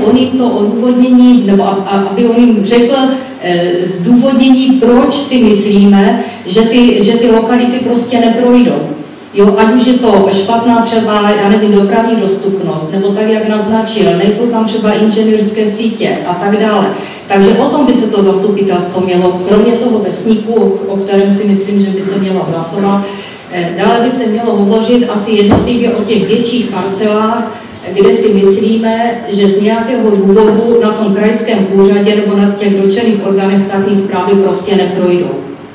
on jim to odůvodnění, nebo aby on jim řekl zdůvodnění, proč si myslíme, že ty lokality prostě neprojdou. Jo, ať už je to špatná třeba, já nevím, dopravní dostupnost, nebo tak, jak naznačil, nejsou tam třeba inženýrské sítě a tak dále. Takže o tom by se to zastupitelstvo mělo, kromě toho vesníku, o kterém si myslím, že by se mělo hlasovat, dále by se mělo hovořit asi jednotlivě o těch větších parcelách, kde si myslíme, že z nějakého důvodu na tom krajském úřadě nebo na těch dotčených orgánech státní správy prostě neprojdou.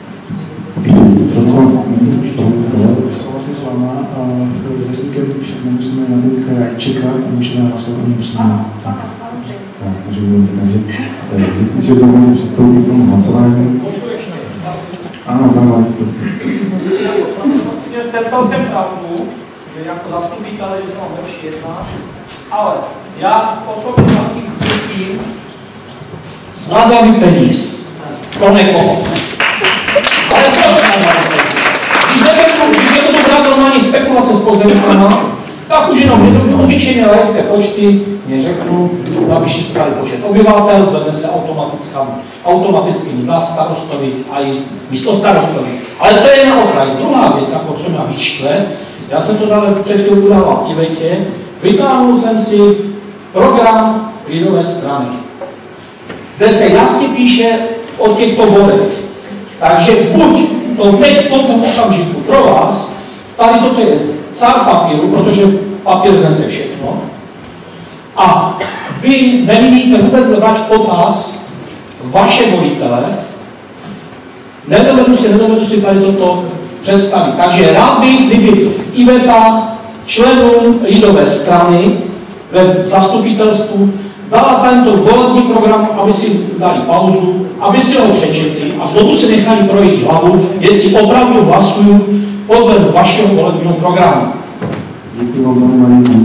Souhlasím s váma a s vesníkem však nemusíme na ten kraj čekat a můžeme hlasovat o něm přímo. Takže myslím si, že to můžeme přistoupit k tomu hlasování. Ano, dále, prosím. To je celkem pravdu, že jako zastupitel, že se vám další jedná, ale já osobně na tím cítím zvládavý peníz pro někoho. Ale když je to brát normální spekulace s pozemkama, tak už jenom obyčejné lajské počty mě řeknu, na vyšší správy počet obyvatel, zvedne se automaticky mzda starostovi a i místo starostovi. Ale to je na okraji. Druhá věc, jako co mě víc štve, já jsem to dále před chvilku dával i Vetě, vytáhnul jsem si program lidové strany, kde se jasně píše o těchto bodech. Takže buď to teď v tomto okamžiku pro vás, tady toto je cár papíru, protože papír znese všechno, a vy nemíníte vůbec brát v potaz vaše volitele, nedovedu si tady toto představit. Takže rád bych, kdyby Iveta členům lidové strany ve zastupitelstvu dala tento volební program, aby si dali pauzu, aby si ho přečetli a znovu si nechali projít hlavu, jestli opravdu hlasují podle vašeho volebního programu. Děkuji vám, pane Marie.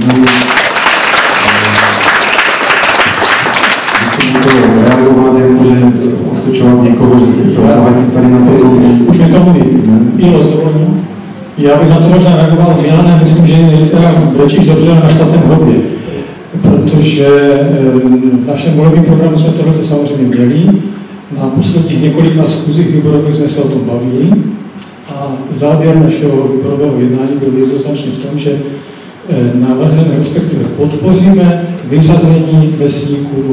Musím to reagovat, jakože osočovat někoho, že si chce vrátit tady na to. Už mi to mluví. Ilo, dovolím. Já bych na to možná reagoval v Milané, myslím, že brečíš dobře na špatném hrobě. Protože v našem volebním programu jsme tohle samozřejmě měli. Na posledních několika schůzích výborových jsme se o tom bavili. A závěr našeho výborového jednání byl jednoznačně v tom, že navrhneme, respektive podpoříme vyřazení vesníků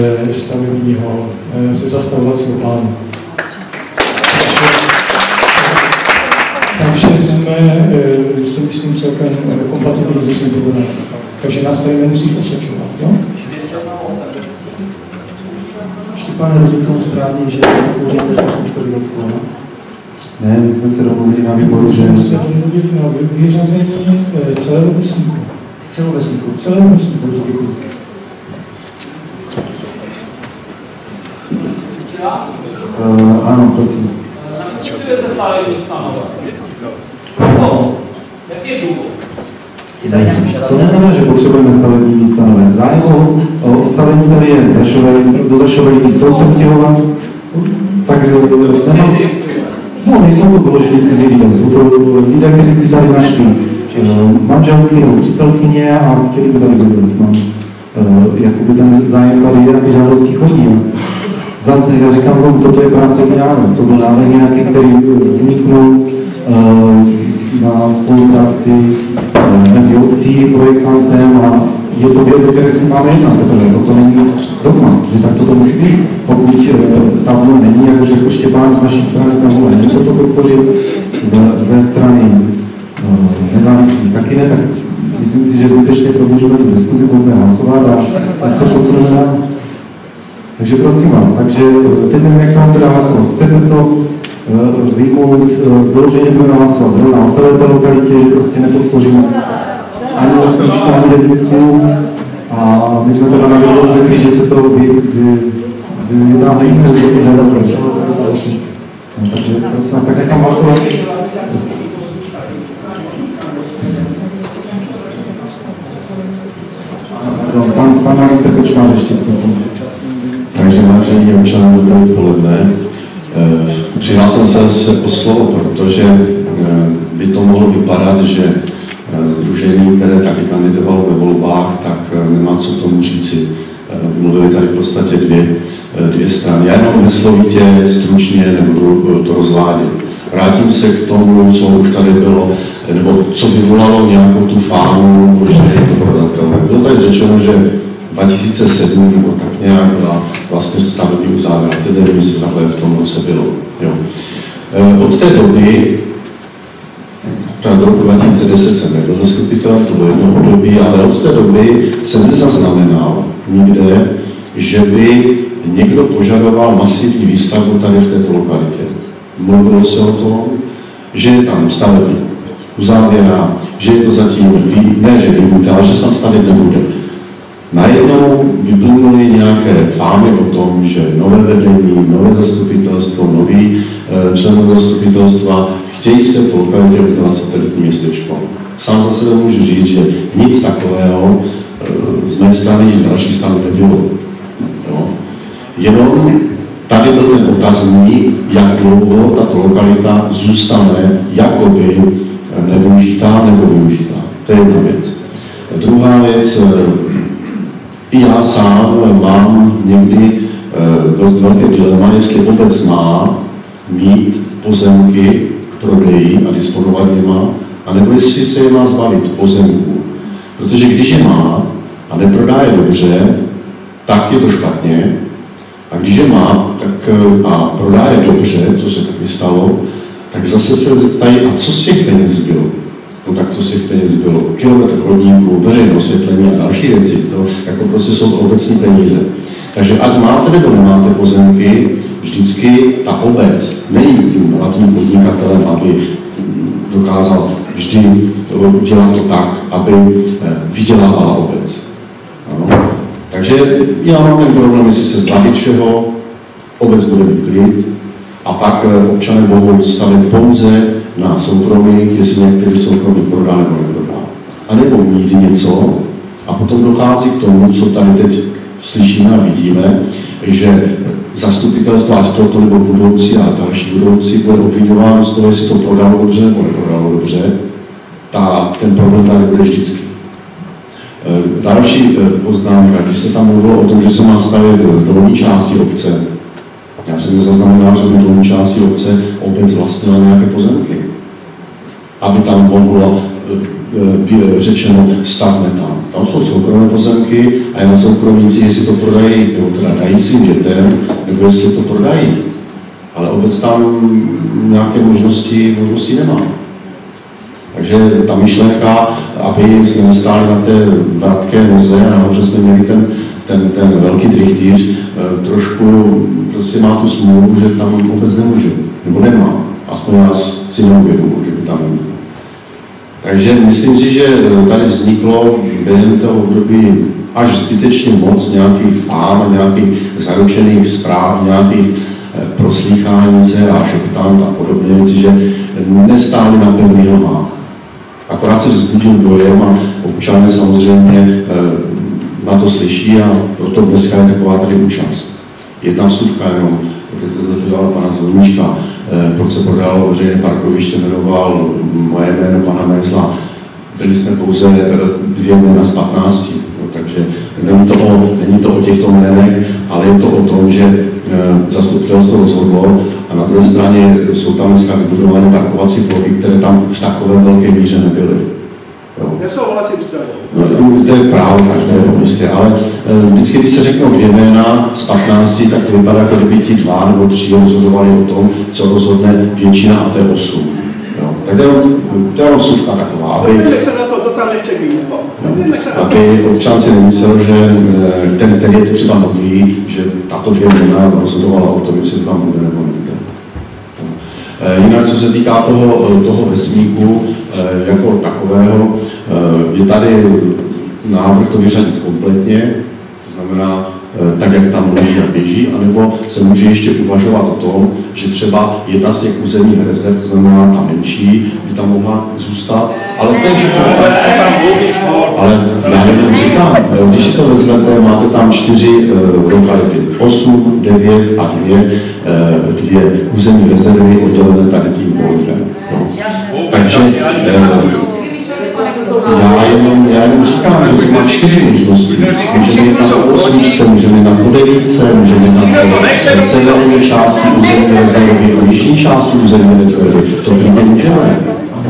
ze zastavovacího plánu. Takže jsme, si myslím, celkem kompatibilní s tím programem. Takže nás tady nemusíš osočovat, jo? Štěpáne, rozumím tomu správně, že použijete z osmičkový rozklon? Ne, my jsme se domluvili na výboru, že... My jsme se domluvili na vyřazení celého vesníku. Celou vesníku? Celého vesníku, děkuji. Ano, prosím. Jaký je důvod? To neznamená, že potřebujeme stavební místa nové. Zájem o stavení tady je do zašovelitých, co se stěhovat, tak nemám... No, nejsou to vyložený cizí lidé, jsou to lidé, kteří si tady našli manželky nebo přítelkyně a chtěli by tady bydlet. Jakoby ten zájem tady je, na ty žádosti chodí. Zase, já říkám znovu, toto je pracovní návrh. To byl návrh nějaký, který vzniknul na spolupráci mezi obcí, projektantem a je to věc, o které si máme jednat. Toto není dogma, že tak toto musí být. Pokud tam není, jako Štěpán z naší strany tam vole, není toto podpořit ze strany nezávislých taky ne, tak myslím si, že zbytečně prodlužíme tu diskuzi, budeme hlasovat a ať se posuneme. Takže prosím vás, takže teď nevím, jak to mám teda hlasovat. Chcete to vyjmout, vyloženě budeme hlasovat zrovna o celé té lokalitě, že prostě nepodpoříme ani lesničku, ani devítku. A my jsme teda na výboru řekli, že se to vydá nejistě, že to žádá pro celou lokalitu. Takže prosím vás, tak nechám hlasovat. Pan ministr Kočmář ještě chce pomůžet. Takže vážení občané, dobré odpoledne. Přihlásil jsem se po slovo, protože by to mohlo vypadat, že sdružení, které taky kandidovalo ve volbách, tak nemá co tomu říci. mluvili tady v podstatě dvě strany. Já jenom heslovitě, stručně nebudu to rozvádět. Vrátím se k tomu, co už tady bylo, nebo co vyvolalo nějakou tu fámu, že je to prodatelné. Bylo tady řečeno, že 2007 nebo tak nějak byla vlastně stavební uzávěra, tedy nevím, jestli takhle v tom roce bylo. Jo. Od té doby, do roku 2010 jsem nebyl zastupitelem, to bylo jedno období, ale od té doby jsem nezaznamenal nikde, že by někdo požadoval masivní výstavbu tady v této lokalitě. Mluvilo se o tom, že je tam stavební uzávěra, že je to zatím, ne že vyjmuté, ale že se tam stavět nebude. Najednou vyplynuly nějaké fámy o tom, že nové vedení, nové zastupitelstvo, nový členové zastupitelstva chtějí z této lokalitě udělat satelitní městečko. Sám za sebe můžu říct, že nic takového z mé strany i z dalších stran nebylo. Jo. Jenom tady byl ten otazník, jak dlouho tato lokalita zůstane jakoby nevyužitá nebo využitá. To je jedna věc. Druhá věc, i já sám mám někdy dost velké dilema, jestli obec má mít pozemky k prodeji a disponovat jima, anebo jestli se je má zbavit pozemku. Protože když je má a neprodá je dobře, tak je to špatně. A když je má tak, a prodá je dobře, co se taky stalo, tak zase se zeptají, a co z těch peněz bylo? No tak co z těch peněz bylo? Kilometr chodníků, veřejné osvětlení a další věci. To jako prostě jsou obecní peníze. Takže ať máte nebo nemáte pozemky, vždycky ta obec není tím hlavním podnikatelem, aby dokázal vždy udělat to tak, aby vydělávala obec. Ano. Takže já mám ten problém, jestli se zbavit všeho, obec bude mít klid a pak občané mohou stavět pouze na soukromí, jestli některý soukromí prodá nebo neprodá. A nebo mít něco a potom dochází k tomu, co tady teď slyšíme a vidíme, že zastupitelstvo, ať toto nebo budoucí a další budoucí, bude obvinováno z toho, jestli to prodalo dobře nebo neprodalo dobře, ten problém tady bude vždycky. Další poznámka, když se tam mluvilo o tom, že se má stavět v dolní části obce, já jsem nezaznamenal, že by v dolní části obce obec vlastnila nějaké pozemky, aby tam mohlo řečeno stavme tam. Tam jsou soukromé pozemky a je na soukromníci, jestli to prodají, nebo teda dají svým dětem, nebo jestli to prodají. Ale obec tam nějaké možnosti nemá. Takže ta myšlenka, aby jsme nestáli na té vratké noze a nahoře jsme měli ten velký trichtýř, trošku prostě má tu smůlu, že tam obec nemůže, nebo nemá. Aspoň já si neuvědomuji, že by tam neměl. Takže myslím si, že tady vzniklo během toho období až zbytečně moc nějakých fám, nějakých zaručených zpráv, nějakých proslýchání se a šeptán a podobné věci, že nestály na pevných nohách. Akorát se vzbudil dojem a občané samozřejmě na to slyší a proto dneska je taková tady účast. Jedna vsuvka jenom, teď se zeptal pana Zvolníčka, proč se prodalo veřejné parkoviště, jmenoval moje jméno pana Mézla. Byli jsme pouze 2 jména z 15, takže není to o těchto jménech, ale je to o tom, že zastupitelstvo rozhodlo a na druhé straně jsou tam dneska vybudované parkovací plochy, které tam v takové velké míře nebyly. Nesouhlasím s tebou. No, to je právo každého místě, ale vždycky, když se řeknou 2 jména z 15, tak to vypadá, jako kdyby ti 2 nebo 3 rozhodovali o tom, co rozhodne většina, a to je 8. Jo. Tak to je vsuvka taková, aby občan si nemyslel, že ten, který je třeba nový, že tato 2 jména rozhodovala o tom, jestli to tam bude nebo nebude. Jinak, co se týká toho vesmíku jako takového, je tady návrh to vyřadit kompletně, to znamená tak, jak tam leží a běží, anebo se může ještě uvažovat o tom, že třeba jedna z těch územních rezerv, to znamená ta menší, by tam mohla zůstat, ale to je všechno. Ale já jenom říkám, když si to vezmete, máte tam 4 lokality, 8, 9 a 2 územní rezervy oddělené tady tím bodem. Takže Já jenom říkám, že to má 4 možnosti. Můžeme jít na 8, můžeme jít na 9, můžeme jít na severní části územní rezervy, a jižní části územní rezervy. To klidně můžeme.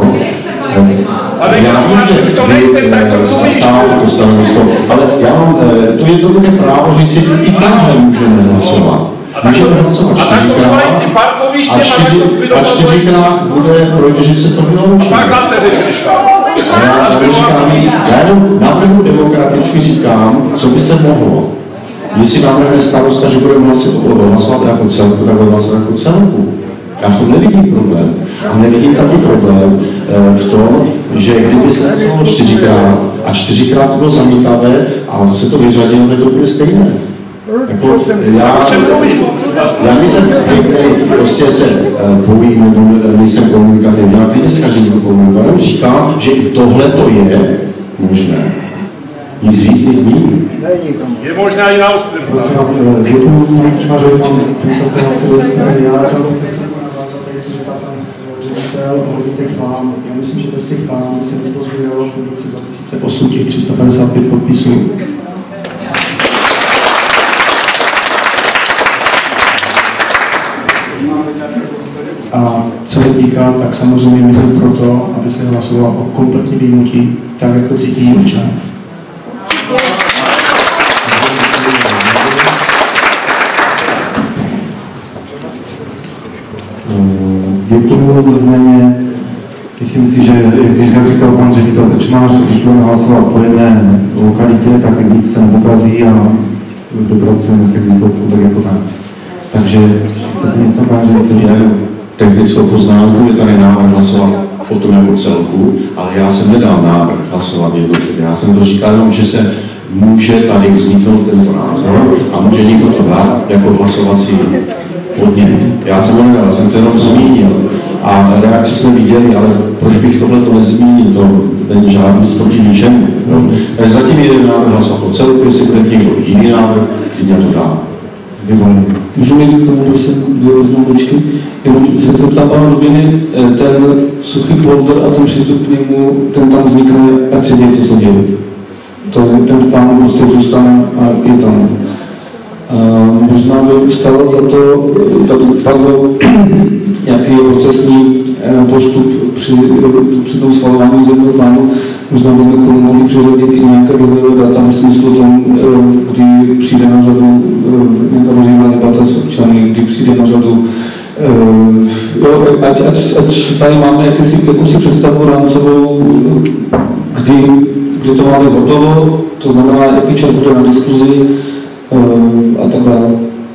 Ale já vím, že vy zastáváte to stanovisko, ale já mám to jednoduché právo říct si, i takhle můžeme hlasovat. Můžeme hlasovat 4krát a 4krát projde, že se to vyloučí. Pak zase řekneš já jenom navrhu demokraticky říkám, co by se mohlo. Jestli navrhne starosta, že budeme hlasovat jako celku, tak budeme hlasovat jako celku. Já v tom nevidím problém. A nevidím taky problém v tom, že kdyby se hlasovalo 4krát a 4krát to bylo zamítavé a se to vyřadilo, tak to bude stejné. Jako, já nejsem stejný, prostě se bojím, nebo nejsem komunikativní. Já klidně s každým komunikovat. Já říkám, že i tohle to je možné. Nic víc, nic méně. Je možná i na ostrém stále. Děkuji, že mám prezentaci na Silvestře. Já myslím, že bez těch fám se nezpozvědělo v roce 2008 těch 355 podpisů. A co se týká, tak samozřejmě my jsme proto, aby se hlasovalo o kompletní výjimutí, tak jak to cítí občané. Děkuji, nicméně myslím si, že když jak říkal pan ředitel Krčmář, když budeme hlasovat po jedné lokalitě, tak víc se nepokazí a dopracujeme se k výsledku tak jako tak. Takže chcete něco, pan ředitel? Technickou poznámku je tady návrh hlasovat o tom jako celku, ale já jsem nedal návrh hlasovat jednotlivě. Já jsem to říkal jenom, že se může tady vzniknout tento názor a může někdo to dát jako hlasovací podnět. Já jsem ho nedal, já jsem to jenom zmínil. A reakci jsme viděli, ale proč bych tohle to nezmínil, to není žádný proti ničemu. Takže zatím jeden návrh hlasovat o celku, jestli bude někdo jiný návrh, klidně to dá. Můžu mít k tomu prosím 2 oznamočky? Jenom se zeptám pana Dubiny, ten suchý polder a ten přístup k němu, ten tam vznikne, ať se děje, co se děje. Ten v plánu prostě zůstane a je tam. Možná by stalo za to, tady padlo nějaký procesní postup při tom schvalování územního plánu. Možná bychom k tomu mohli přiřadit i nějaké výhledové data ve smyslu tom, kdy přijde na řadu nějaká veřejná debata s občany, kdy přijde na řadu ať tady máme jakousi představu rámcovou, kdy to máme hotovo, to znamená, jaký čas bude na diskuzi a tak dále.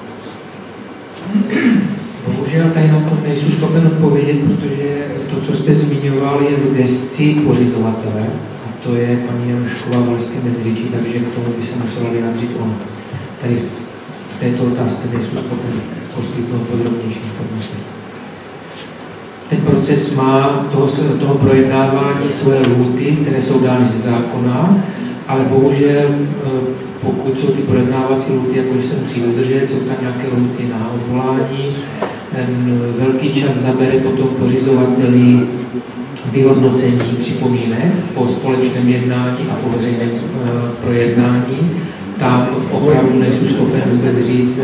Bohužel tady na to nejsou schopen odpovědět, protože to, co jste zmiňoval, je v gesci pořizovatele. A to je paní Janušková v Valské Meziříčí, takže k tomu by se musela vyjádřit on. Tady v této otázce nejsou schopen poskytnout podrobnější informace. Ten proces má toho projednávání svoje lhůty, které jsou dány ze zákona, ale bohužel pokud jsou ty projednávací lhůty, jako se musí dodržet, jsou tam nějaké lhůty na odvolání. Ten velký čas zabere potom pořizovateli vyhodnocení připomínek po společném jednání a po veřejném projednání. Tam opravdu nejsou schopen vůbec říct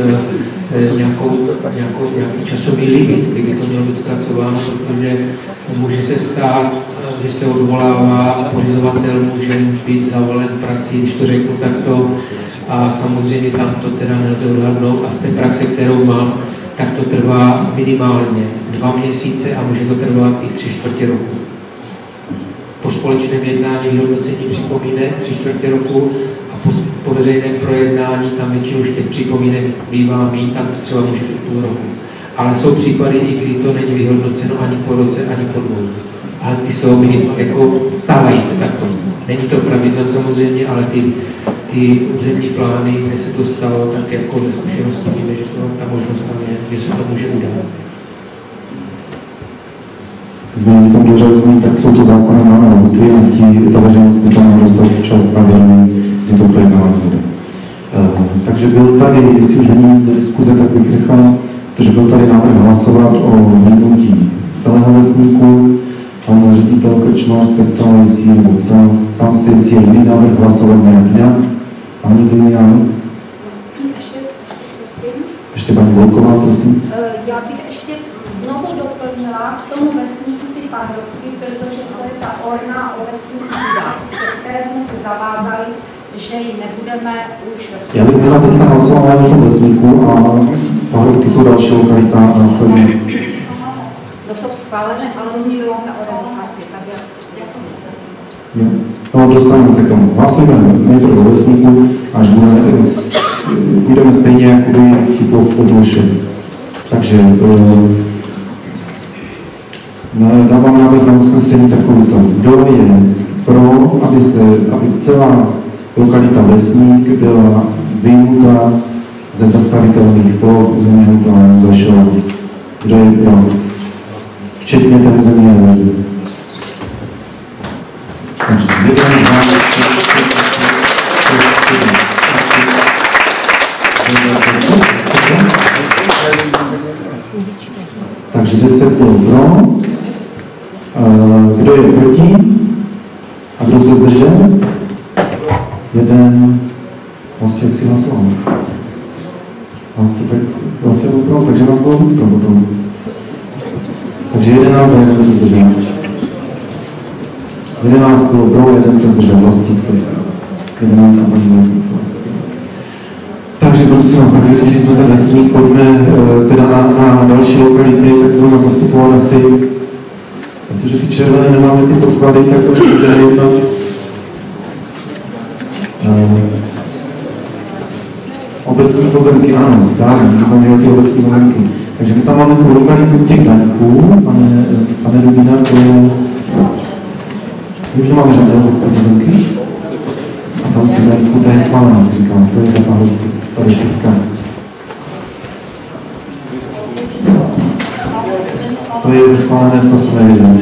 nějaký časový limit, kdy to mělo být zpracováno, protože může se stát, že se odvolává a pořizovatel může být zavolen prací, když to řeknu takto, a samozřejmě tam to teda nelze odhadnout a z té praxe, kterou mám, tak to trvá minimálně 2 měsíce a může to trvat i 3/4 roku. Po společném jednání vyhodnocení připomínek 3/4 roku a po veřejném projednání tam většinou už těch připomínek bývá mít, tam třeba může být půl roku. Ale jsou případy, i kdy to není vyhodnoceno ani po roce, ani po 2. Ale ty jsou jako stávají se takto. Není to pravidlo samozřejmě, ale ty územní plány, kde se to stalo, tak jako ze zkušenosti víme, že ta možnost tam je, že se to může udělat. Změní tom dobře rozumí, tak jsou to zákony máme lhůty a ta veřejnost by to měla dostat včas na vědomí, kdy to projednávat bude. Takže byl tady, jestli už není do diskuze, tak bych nechal, protože byl tady návrh hlasovat o vyjmutí celého vesníku. pan ředitel Krčmář se ptal, jestli tam se jestli je jiný návrh hlasovat nějak jinak. A nikdy jinak. Ještě paní Volková, prosím. Já bych ještě znovu doplnila k tomu vesníku ty pádovky, protože to je ta orná obecní půda, které jsme se zavázali, že ji nebudeme už... Já bych měla teďka hlasování o tom vesníku a pádovky jsou další lokalita a následně. To jsou schválené, ale mluvíme o revokaci, tak jo. No, dostaneme se k tomu. Hlasujeme nejprve o vesníku, až budeme stejně jako vy typu odlušení. Takže dávám návrh na usnesení takovýto. Kdo je pro, aby celá lokalita Vesník byla vyjmuta ze zastavitelných ploch územního plánu Zašova? Kdo je pro? Včetně té územní rezervy. Takže 10 bylo pro. Kdo je proti? A kdo se zdržel? Jeden. Vlastně jak si hlasoval? Vlastně byl pro, takže nás bylo víc pro potom. Takže 11 a 1 se zdržel. 11 bylo pro, 1 se zdržel, Vlastík se. 11 a paní Takže prosím vás, tak vyřešili jsme ten vesník, pojďme teda na další lokality, tak budeme postupovat asi, protože ty červené nemáme ty podklady, tak to může jedno. Obecní pozemky, ano, správně, my jsme měli ty obecní pozemky. Takže my tam máme tu lokalitu těch daňků, pane Dubina, to je... My už nemáme žádné obecní pozemky. A tam ty daňků, to je schválená, si říkám, to je ta desítka. To je schválené, to se nevěděl.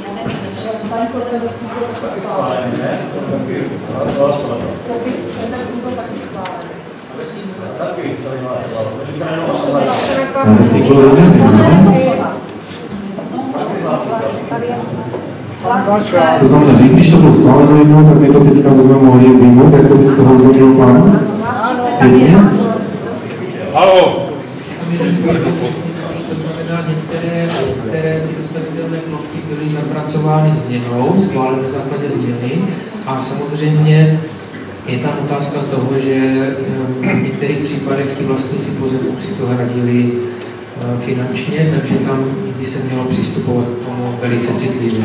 To znamená, že když to bylo schváleno jednou, tak my to teďka bychom mohli vyjmout, jako by z toho územního plánu? Pěkně? Halo! To znamená, některé ty zastavitelné plochy byly zapracovány změnou, schválené na základě změny a samozřejmě je tam otázka toho, že v některých případech ti vlastníci pozemků si to hradili finančně, takže tam by se mělo přistupovat k tomu velice citlivě.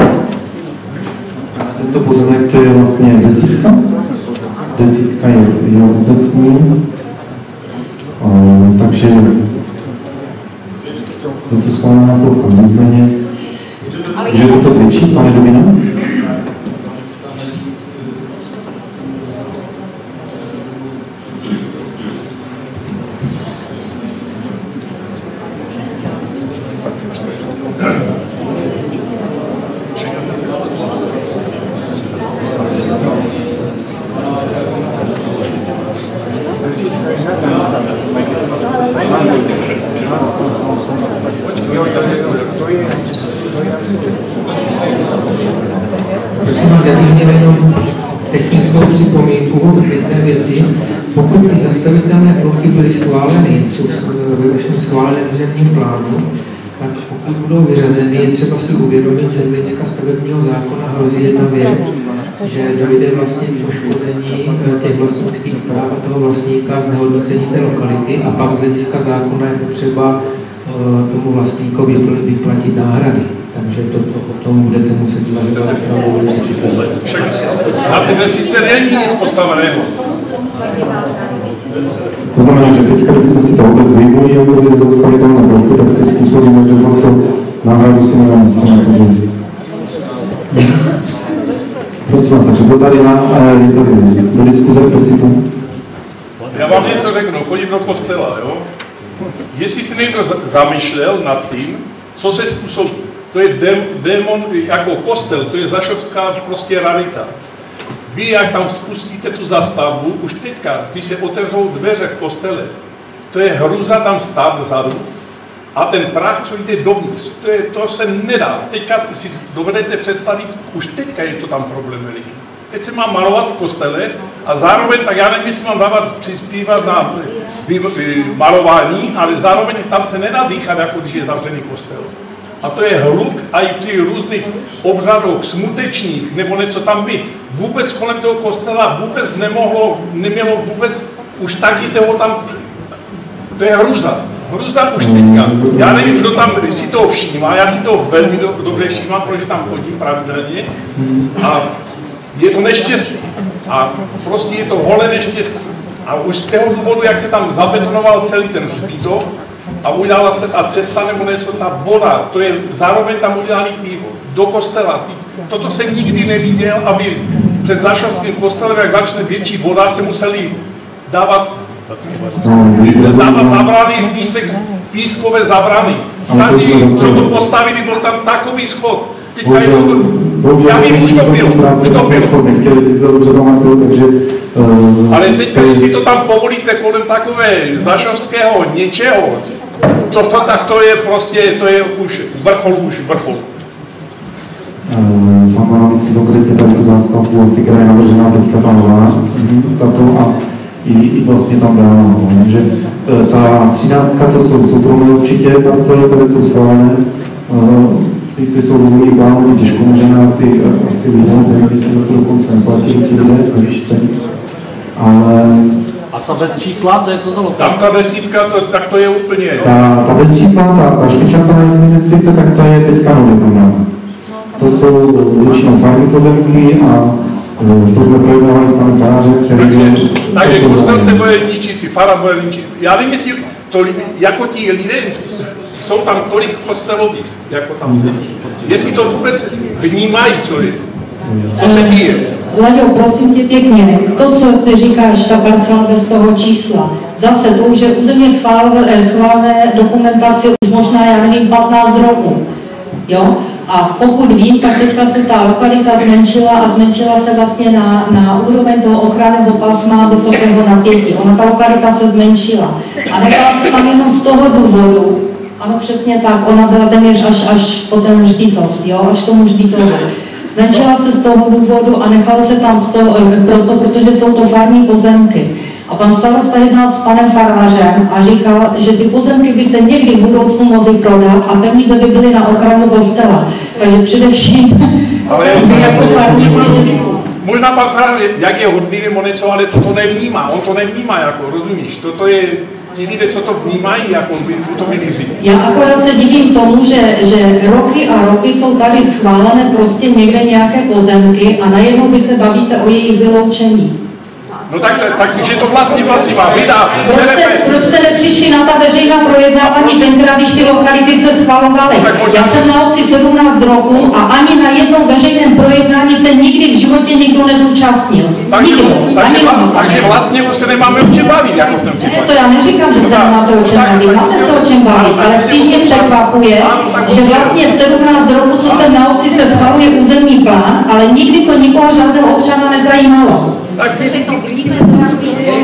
Tento pozemek to je vlastně desítka. Desítka je obecní, takže je to schválená plocha. Nicméně, že to zvětší, pane Dubina? Prosím vás, já bych měl jenom technickou připomínku v jedné věci. Pokud ty zastavitelné plochy byly schváleny, jsou ve vašem schváleném územním plánu, tak pokud budou vyřazeny, je třeba si uvědomit, že z hlediska stavebního zákona hrozí jedna věc, že dojde vlastně k poškození těch vlastnických práv a toho vlastníka v nehodnocení té lokality a pak z hlediska zákona je potřeba tomu vlastníkovi vyplatit náhrady. Takže to potom budete muset zvažovat opravdu velice citlivě. Na ty vesnice není nic postaveného. To znamená, že teď, kdybychom si to obec vyjmuli jako by zastavitelné plochy, tak si způsobíme de facto náhradu si nevím, sami sobě. Prosím vás, takže byl tady do diskuze, prosím. Já vám něco řeknu, chodím do kostela, jo? Jestli si někdo zamýšlel nad tím, co se způsobí, to je démon jako kostel, to je zašovská prostě rarita. Vy, jak tam spustíte tu zastavbu, už teďka, když se otevřou dveře v kostele, to je hrůza tam stát vzadu a ten prach, co jde dovnitř, to se nedá. Teďka si dovedete představit, už teďka je to tam problém veliký. Teď se mám malovat v kostele a zároveň, tak já nevím, jestli mám dávat, přispívat na malování, ale zároveň tam se nedá dýchat, jako když je zavřený kostel. A to je hluk a i při různých obřadoch smutečných, nebo něco tam být. Vůbec kolem toho kostela vůbec nemělo vůbec, už taky toho tam, to je hruza. Hruza už teďka. Já nevím, kdo tam si toho všímá, já si to velmi dobře všímám, protože tam chodím pravidelně. A je to neštěstí. A prostě je to holé neštěstí. A už z toho důvodu, jak se tam zabetonoval celý ten hřbitov a udělala se ta cesta nebo něco, ta voda, to je zároveň tam udělaný do kostela. Toto jsem nikdy neviděl, aby před Zašovským kostelem, jak začne větší voda, se museli dávat zabrany, pískové zabrany. Staří, co to postavili, byl tam takový schod. Teďka je to, já vím, už to bylo. Nechtěli si to dobře pamatuju, takže... Ale teďka, jestli to tam povolíte kolem takové zašovského něčeho, tak to je prostě, to je už vrchol. Mám na mysli konkrétně tady tu zástavbu, asi, která je navržená teďka ta nová, tato a i vlastně tam dáno, že ta 13, to jsou soukromé určitě parcely, které jsou schválené, ty jsou různý plány, ty těžko můžeme asi vidět, nevím, by se za to dokonce neplatili ti lidé, když se ale... A ta bez čísla, to je co za lokal? Tam ta desítka, tak to je úplně... Ta bez čísla, ta špičata, jestli myslíte, tak to je teďka nový program. To jsou většinou farní pozemky a to jsme projednávali s panem farářem, který... Takže kostel se bude ničit, si fara bude ničit. Já nevím, jestli to, jako ti lidé, jsou tam tolik kostelových, jako tam sedí. Jestli to vůbec vnímají, co se děje. Laďo, prosím tě pěkně, to, co ty říkáš, ta parcela bez toho čísla, zase to už je územně schválené dokumentace už možná, já nevím, 15 roků. Jo? A pokud vím, tak teďka se ta lokalita zmenšila a zmenšila se vlastně na úroveň toho ochranného pásma vysokého napětí. Ona ta lokalita se zmenšila. A nechala se tam jenom z toho důvodu, ano, přesně tak, ona byla téměř až po ten hřbitov, jo, až tomu hřbitovu. Zmenšila se z toho důvodu a nechalo se tam z toho, protože jsou to farní pozemky. A pan starosta jednal s panem farářem a říkal, že ty pozemky by se někdy v budoucnu mohly prodat a peníze by byly na ochranu kostela. Takže především vy jako farníci, že... Možná pan farář, jak je hodný nebo něco, ale to nevnímá. On to nevnímá, jako, rozumíš? Toto je... Ti lidé, co to vnímají, jako by to měli říct. Já akorát se divím tomu, že roky a roky jsou tady schválené prostě někde nějaké pozemky a najednou vy se bavíte o jejich vyloučení. No tak že to vlastně má vydá. Proč jste nepřišli na ta veřejná projednávání tenkrát, když ty lokality se schvalovaly? Já jsem na obci 17 roků a ani na jednom veřejném projednání se nikdy v životě nikdo nezúčastnil. Takže vlastně už se nemáme o čem bavit, jako v tom případě. To já neříkám, že se nemáte o čem bavit, máte se o čem bavit, ale spíš mě překvapuje, že vlastně v 17 roku, co jsem na obci, se schvaluje územní plán, ale nikdy to nikoho žádného občana nezajímalo. Takže to vidíme, to jak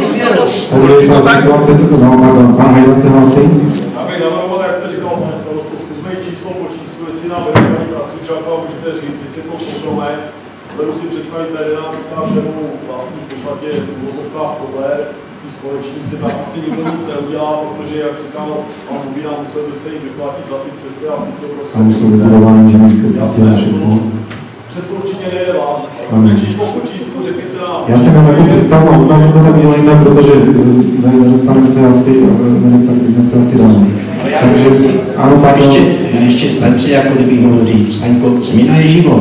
situace, pan Hejda se hlásí. Já bych navrhoval, jak jste říkal, pane starosto, zkusme číslo po číslu, jestli nám vedení Krasučáka můžete říct, jestli to soukromé. Budu si představit ta 11, že mu vlastně v podstatě v uvozovkách podle tí společníci, tak asi nikdo nic neudělá, protože, jak říkal pan Hubina, musel by se jim vyplatit za ty cesty, asi to prostě... A musel vybudování inženýrské státy a všechno. Přesto určitě nejde vám. Číslo po číslu, řekněte nám. Já jsem měl takovou představu a opravdu to tak dělejme, protože nedostaneme jsme se asi dál. Takže, ano, já ještě stance, jako kdybych mohl říct, Aňko, změna je život.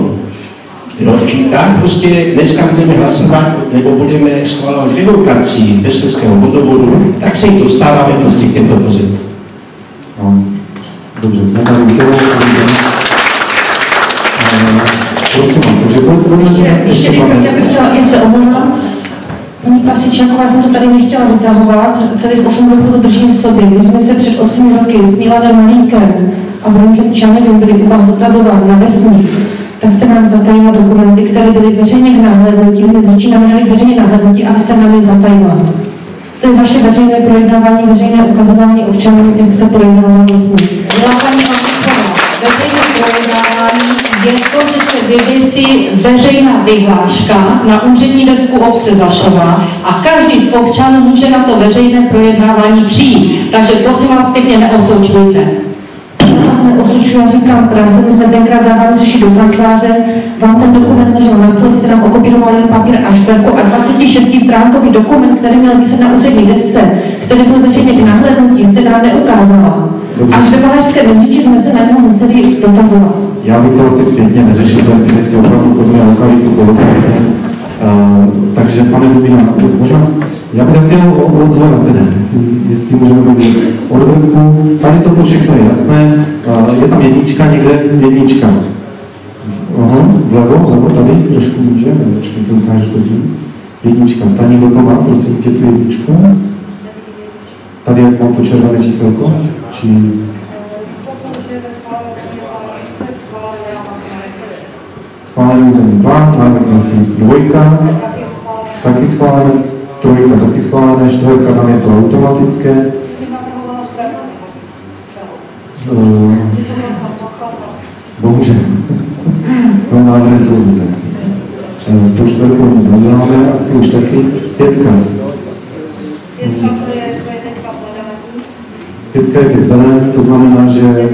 Tak prostě dneska budeme hlasovat, nebo budeme schvalovat revokací Pešterského vodovodu, tak se jich dostáváme prostě k těmto pozemkům. No, dobře, jsme tady u toho. Prosím vás, takže ještě já bych chtěla, jen se omlouvám. Paní Prasičáková, já jsem to tady nechtěla vytahovat, celých 8 roků to držím v sobě. My jsme se před 8 roky s Milanem Malíkem a Brunkem Čanekem byli u vás dotazovat na vesmír, tak jste nám zatajila dokumenty, které byly veřejně k nahlédnutí, my s Řečí nám dali veřejně nahlédnutí a vy jste nám je zatajila. To je vaše veřejné projednávání, veřejné ukazování občanů, jak se projednává vlastně. Veřejné projednávání je to, že se vyvěsí veřejná vyhláška na úřední desku obce Zašova a každý z občanů může na to veřejné projednávání přijít. Takže prosím vás pěkně, neosoučujte. Já vás neosoučuji, já říkám pravdu, my jsme tenkrát za vámi přišli do kanceláře, vám ten dokument ležel na stole, jste nám okopírovali jen papír A4 a 26stránkový dokument, který měl vyset na úřední desce, který byl veřejně i nahlédnutí, jste nám neukázala. Až ve Valašské Meziříčí jsme se na něho museli dotazovat. Já bych to asi zpětně neřešil, ty věci opravdu podle lokalitu po lokalitě. Takže pane Dubina, možná, já bych asi jenom od zleva teda, jestli můžeme to říct. Od vrchu, tady toto všechno je jasné, je tam jednička, někde jednička. Aha, vlevo, tady, trošku můžeme, počkej, to ukážu to tím. Jednička, stane někdo to má, prosím tě tu jedničku. Tady, jak mám to červené číselko, či... Schválený územní plán, návrh měsíc, dvojka, taky schválené, trojka, taky schválené, čtvrka, tam je to automatické. Bohužel. No, návrhy jsou zde. S tou čtvrkou nic neděláme, asi už taky. Pětka. Pětka je teď zelený, to znamená, že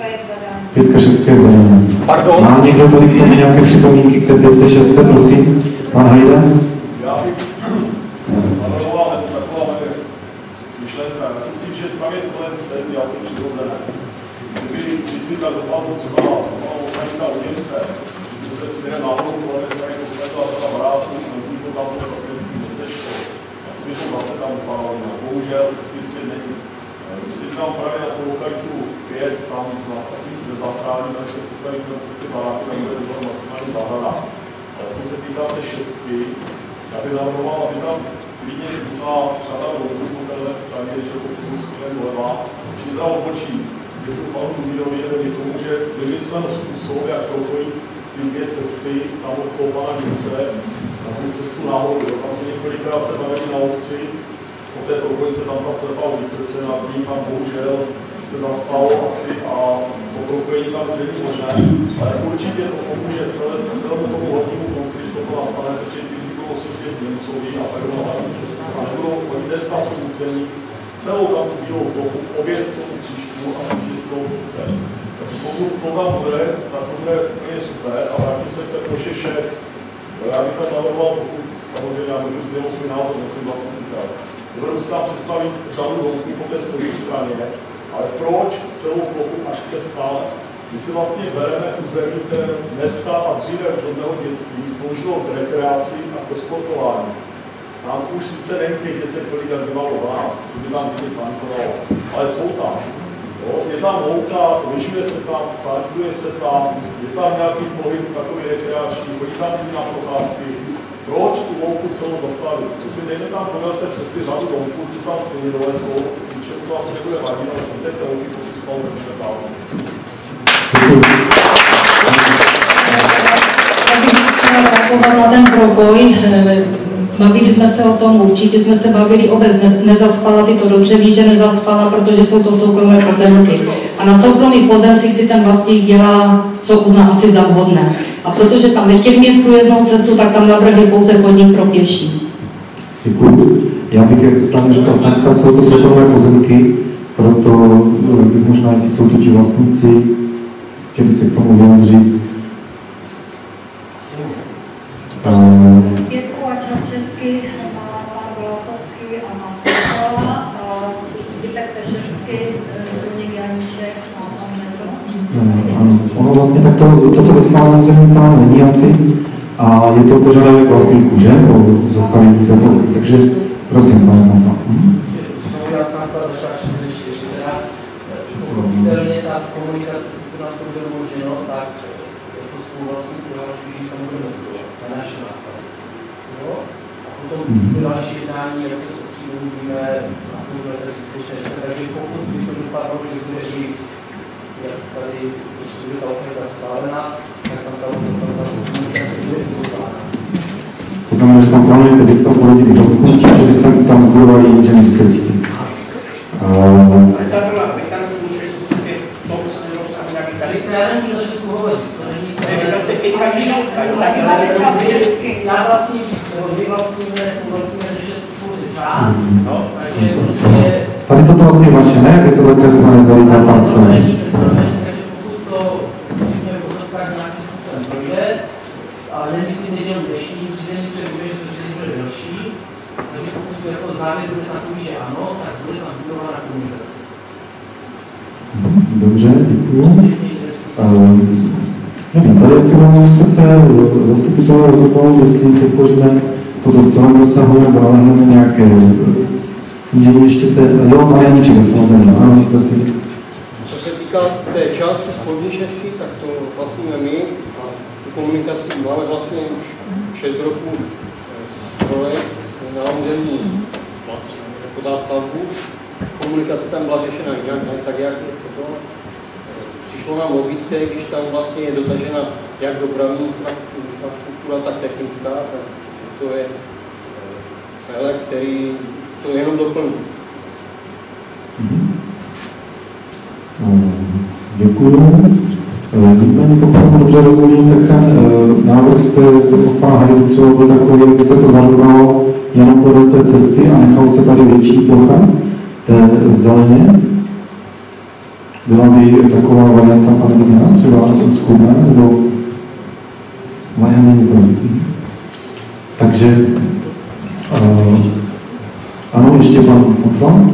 pětka, šestka je zelený. Pardon? Má někdo tady k tomu nějaké připomínky k té pětce, šestce, prosím? Pan Hajda? Já bych navrhoval taková myšlenka. Já si myslím, že stavět kolem cest je asi přirozené. Kdyby si ta dopadlo třeba lokalita u Němce, kdyby se směrem náhodou kolem strany posledla ta barátu, vzniklo tam to satelitní městečko. Asi by to zase tam vypadalo. Bohužel cesty zpět není. Když si tam právě na tu lokalitu 5, tam nás asi nic nezachrání, takže se postaví kolem cesty baráky, tam bude to maximální zahrada. Ale co se týká té šestky, já bych navrhoval, aby tam klidně zbytla řada rohů po téhle straně, že to jsou směrem doleva, či teda obočí. Děkuji panu Dubírovi, že tomu, že vymyslel způsob, jak propojit ty dvě cesty, tam od toho pana Němce, na tu cestu nahoru. Tam několikrát se bavili na obci, po té propojence tam ta slepá ulice, co je nad ní, tam bohužel se zaspalo asi a po propojení tam není možné. Ale určitě to pomůže celému tomu hlavnímu konci, když toto nastane, protože ty budou soudit Němcovi a permanentní cestu. A nebudou oni dneska zkoucení celou tam tu bílou plochu, obět tomu příšku a snížit svou funkce. Takže pokud to tam bude, tak to bude úplně super a vrátím se k té ploše 6. Já bych tam navrhoval, pokud samozřejmě já můžu sdělit svůj názor, nechci vlastně říkat. Dovedu si tam představit řadu domků po té spodní straně, ale proč celou plochu až k té skále? My si vlastně bereme území, které dneska a dříve od mého dětství sloužilo k rekreaci a k sportování. Tam už sice nevím těch děcek, kolik bývalo za nás, kdyby nám zde sankovalo, ale jsou tam. Jo, je tam louka, lyžuje se tam, sáďkuje se tam, je tam nějaký pohyb takový rekreační, chodí tam lidi na procházky. Proč tu louku celou zastavit? Prosím, dejme tam podle té cesty řadu domků, co tam stejně dole jsou, ničemu to asi nebude vadit, ale zbytek té louky počístal nebude dávno. Na ten proboj, bavili jsme se o tom, určitě jsme se bavili, obec nezaspala, ty to dobře ví, že nezaspala, protože jsou to soukromé pozemky. A na soukromých pozemcích si ten vlastník dělá, co uzná asi za vhodné. A protože tam nechtěli mít průjezdnou cestu, tak tam navrhli pouze chodník pro pěší. Děkuji. Já bych, jak správně řekla Stanka, jsou to soukromé pozemky, proto bych možná, jestli jsou to ti vlastníci, chtěli se k tomu vyjádřit. Pětku a čas šestky má pan Volasovský a má Sokola, zbytek té šestky Dominik Janíček má pan Mezo. Ano, ono vlastně tak toto ve schváleném územním plánu není asi a je to požadavek vlastníků, že? O zastavení té plochy, takže prosím, pane Zanfa. Pochopitelně ta komunikace, která to bude umožněno, tak jako spoluvlastník prohlašují, že tam bude na naši náklad. A potom další jednání, jak se s obcí umluvíme, na tomhle takže pokud by to dopadlo, že bude i, jak tady bude ta opravda schválená, tak tam ta opravda zase bude vyvolána. To znamená, že tam plánujete výstavbu rodinných domků s tím, že byste tam zbudovali inženýrské sítě. Tady toto asi je vaše, ne? Jak je to zakreslené veliká parcela? Ale nemyslím, že jenom dnešní řízení přebude, že to řízení bude delší, takže pokud jako závěr bude takový, že ano, tak bude tam budovaná komunikace. Dobře, děkuji. Nevím, tady asi vám muset se zastupitelé rozhodnout, jestli podpoříme toto v celém rozsahu, nebo navrhneme nějaké snížení ještě se... Jo, Marianiček, samozřejmě, ano, prosím. Co se týká té části spodní šestky, tak to vlastníme my a tu komunikaci máme vlastně už 6 roků projekt na území jako zástavbu. Komunikace tam byla řešena jinak, ne tak, jak je to. Přišlo nám logické, když tam vlastně je dotažena jak dopravní infrastruktura, tak technická, tak to je celek, který to jenom doplní. Děkuji. Nicméně, pokud to dobře rozumím, tak ten návrh od pana Hajducova byl takový, aby se to zanedbalo jenom podle té cesty a nechalo se tady větší plocha té zeleně. Byla by taková varianta, pane Dina, třeba schůdná, nebo varianta nikoli. Takže ano, ještě pan Fontran.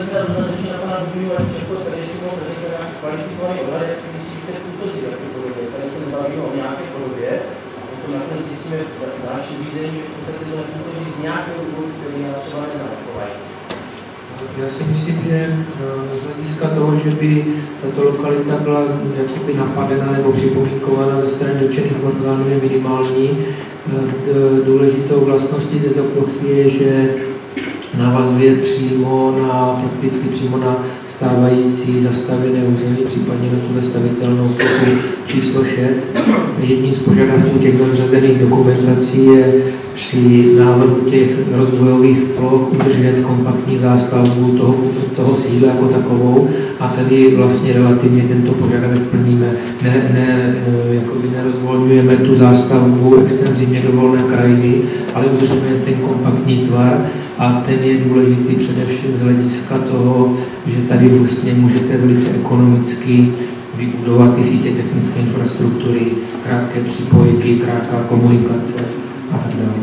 Já si myslím, že z hlediska toho, že by tato lokalita byla jakoby napadena nebo připomínkovaná ze strany dotčených orgánů, je minimální. Důležitou vlastností této plochy je, že navazuje prakticky přímo na stávající zastavěné území, případně na tu zastavitelnou plochu číslo 6. Jedním z požadavků těch nadřazených dokumentací je při návrhu těch rozvojových ploch udržet kompaktní zástavbu toho sídla jako takovou a tady vlastně relativně tento požadavek plníme. Jakoby nerozvolňujeme tu zástavbu extenzivně do volné krajiny, ale udržujeme ten kompaktní tvar a ten je důležitý především z hlediska toho, že tady vlastně můžete velice ekonomicky vybudovat ty sítě technické infrastruktury, krátké připojky, krátká komunikace a tak dále.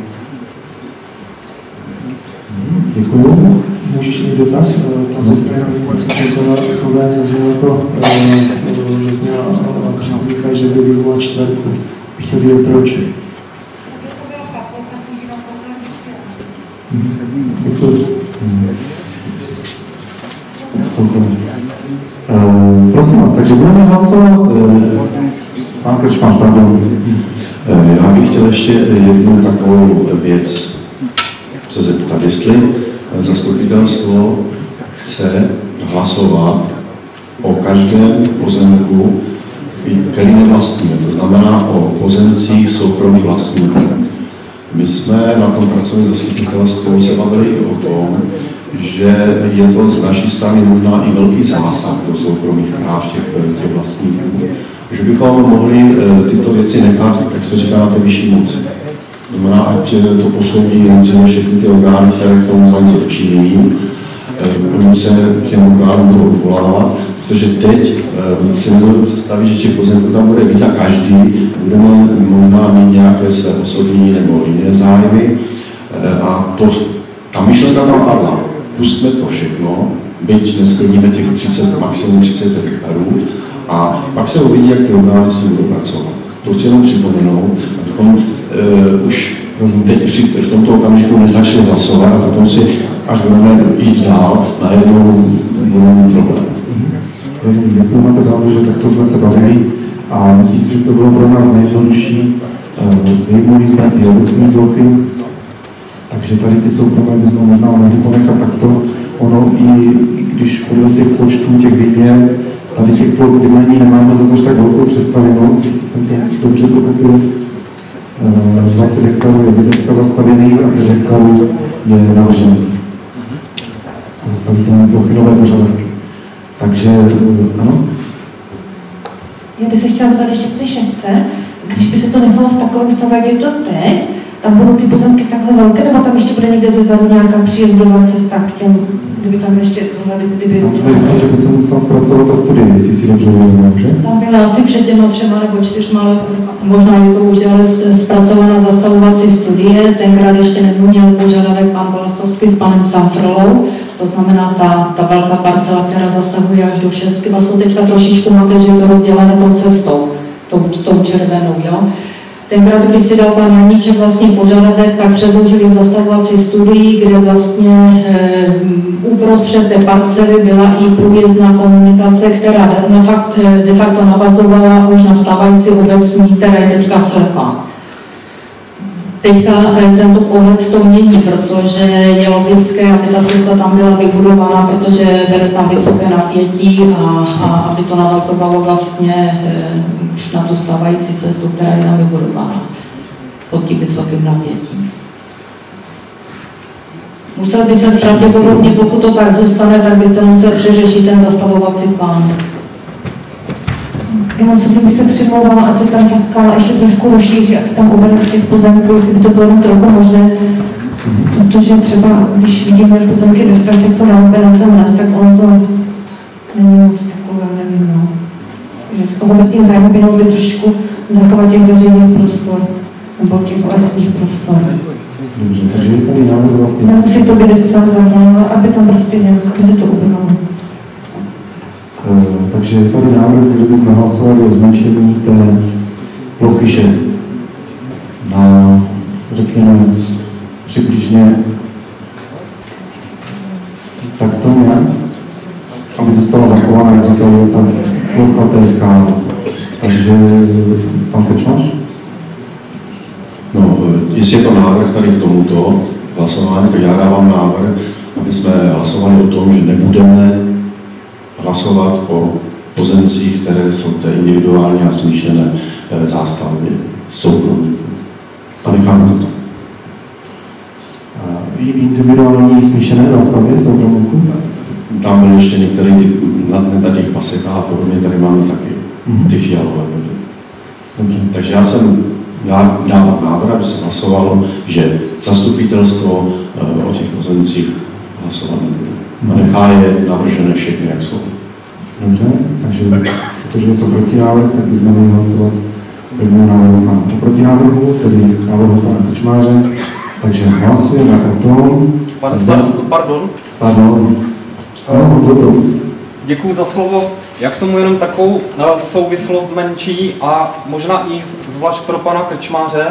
Děkuju. Můžeš mít dotaz? Tam ze strany Chové zaznělo jako, že zněla připomínka, že by vyvolal čtvrtku. Bych chtěl vědět proč. Děkuji. Prosím vás, takže budeme hlasovat. Pán Krčmář, pardon. Já bych chtěl ještě jednu takovou věc se zeptat, jestli zastupitelstvo chce hlasovat o každém pozemku, který nevlastníme, to znamená o pozemcích soukromých vlastníků. My jsme na tom pracovním zastupitelstvu se bavili i o tom, že je to z naší strany možná i velký zásah do soukromých práv těch vlastníků, že bychom mohli tyto věci nechat, jak se říká, na té vyšší moci. Znamená, ať to posoudí nejdříve všechny ty orgány, které k tomu mají co dočinění. Oni se těm orgánům budou odvolávat, protože teď si nebudu představit, že těch pozemků tam bude víc a každý budeme možná mít nějaké své osobní nebo jiné zájmy. A ta myšlenka tam padla. Pustme to všechno, byť nesklidíme těch 30, maximum 30 hektarů, a pak se uvidí, jak ty orgány si budou pracovat. To chci jenom připomenout, abychom už teď v tomto okamžiku nezačali hlasovat a potom si, až budeme jít dál, najednou budeme mít problém. Rozumím, děkuji na to dále, že takto jsme se bavili a myslím si, že to bylo pro nás nejjednodušší. Vyjmuli jsme ty obecní plochy, takže tady ty soukromé bychom možná mohli ponechat takto. Ono i když podle těch počtů těch výměr, tady těch ploch bydlení nemáme zase tak velkou představenost, jestli jsem to dobře pochopil. 20 hektarů je teďka zastavěných a 5 hektarů je navržených. Zastavitelné plochy, nové požadavky. Takže ano? Já bych se chtěla zeptat ještě ty 600, když by se to nechalo v takovém stavu, jak je to teď, tam budou ty pozemky takhle velké, nebo tam ještě bude někde ze zadu nějaká příjezdová cesta k těm, kdyby tam ještě kdyby... Tam jsme říkali, že by se musela zpracovat ta studie, jestli si dobře uvědomím, že? Tam byla asi před těma 3 nebo 4, možná je to už déle zpracovaná zastavovací studie, tenkrát ještě neměl požadavek pan Kolasovský s panem Camfrlou, to znamená ta velká parcela, která zasahuje až do 6, vlastně teďka trošičku máte, že je to rozdělené tou cestou, tou červenou, jo. Tenkrát, když si dal pan Janíček vlastně požadavek, tak předložili zastavovací studii, kde vlastně uprostřed té parcely byla i průjezdná komunikace, která de facto navazovala už na stávající obecní, která je teďka slepá. Teďka tento pohled to mění, protože je logické, aby ta cesta tam byla vybudovaná, protože vede tam vysoké napětí a aby to navazovalo vlastně na tu stávající cestu, která je tam vybudovaná pod tím vysokým napětím. Musel by se pravděpodobně, pokud to tak zůstane, tak by se musel přeřešit ten zastavovací plán. Já osobně bych se přimlouvala, ať se tam ta skála ještě trošku rozšíří, ať se tam obere v těch pozemků, jestli by to bylo jenom trochu možné. Protože třeba, když vidíme pozemky ve Stračce, jak jsou nahobené na ten les, tak ono to není moc takové, nevím, no. Že v toho obecných zájmu by mělo být trošičku zachovat těch veřejných prostor, nebo těch lesních prostor. Dobře, takže je tady návrh vlastně... Nemusí to být docela zároveň, aby tam prostě nějak, aby se to ubralo. Takže je tady návrh, že bychom hlasovali o zmenšení té plochy 6 na, řekněme, přibližně takto nějak, aby zůstala zachována, jak říkal, ta plocha té skály. Takže pan Krčmář? No, jestli je to návrh tady k tomuto hlasování, tak já dávám návrh, aby jsme hlasovali o tom, že nebudeme hlasovat o pozemcích, které jsou té individuální a smíšené zástavbě soukromníků. A necháme to. I v individuální smíšené zástavbě soukromníků? Tam byly ještě některé na těch pasekách a podobně, tady máme taky ty fialové body. Dobře. Takže já jsem dával návrh, aby se hlasovalo, že zastupitelstvo o těch pozemcích hlasovat nebude. A nechá je navržené všechny, jak jsou. Dobře, takže protože je to protinávrh, tak bychom měli hlasovat prvního návrhu pana protinávrhu, tedy návrhu pana Krčmáře. Takže hlasujeme o tom... Pane starosto, pardon. Pardon. Děkuji za slovo. Já k tomu jenom takovou souvislost menší a možná i zvlášť pro pana Krčmáře.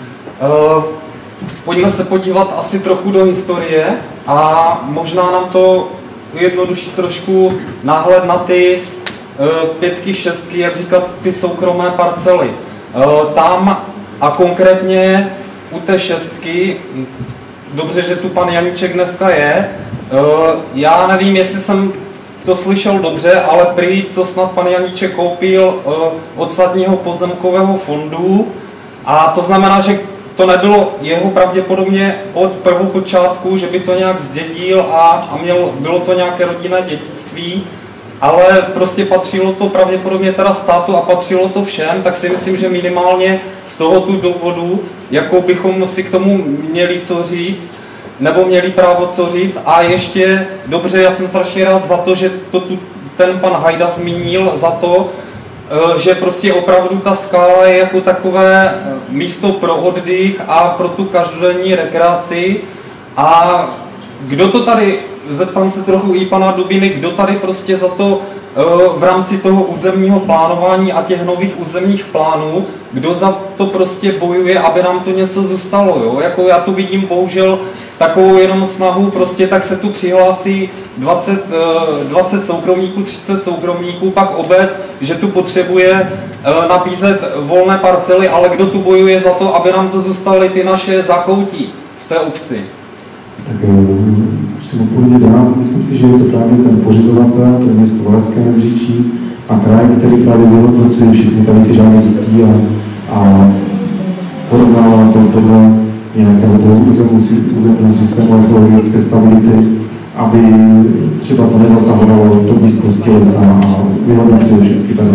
Pojďme se podívat asi trochu do historie a možná nám to ujednoduší trošku náhled na ty 5, 6, jak říkat, ty soukromé parcely. Tam a konkrétně u té 6, dobře, že tu pan Janíček dneska je, já nevím, jestli jsem to slyšel dobře, ale prý to snad pan Janíček koupil od státního pozemkového fondu a to znamená, že to nebylo jeho pravděpodobně od prvopočátku, že by to nějak zdědil a bylo to nějaké rodinné dědictví, ale prostě patřilo to pravděpodobně teda státu a patřilo to všem, tak si myslím, že minimálně z tohoto důvodu, jako bychom si k tomu měli co říct, nebo měli právo co říct. A ještě dobře, já jsem strašně rád za to, že to tu ten pan Hajda zmínil, za to, že prostě opravdu ta skála je jako takové místo pro oddych a pro tu každodenní rekreaci. A kdo to tady, zeptám se trochu i pana Dubiny, kdo tady prostě za to v rámci toho územního plánování a těch nových územních plánů, kdo za to prostě bojuje, aby nám to něco zůstalo, jo? Jako já tu vidím bohužel takovou jenom snahu, prostě tak se tu přihlásí 20 soukromníků, 30 soukromníků, pak obec, že tu potřebuje nabízet volné parcely, ale kdo tu bojuje za to, aby nám to zůstaly ty naše zákoutí v té obci? Tak zkusím odpovědět dál. Myslím si, že je to právě ten pořizovatel, to je město Valašské Meziříčí a kraj, který právě vyhodnocuje všechny tady ty žádostí a porovnávám to podle nějakého toho územního systému ekologické stability, aby třeba to nezasahovalo do blízkosti lesa a vyhodnocuje všechny tady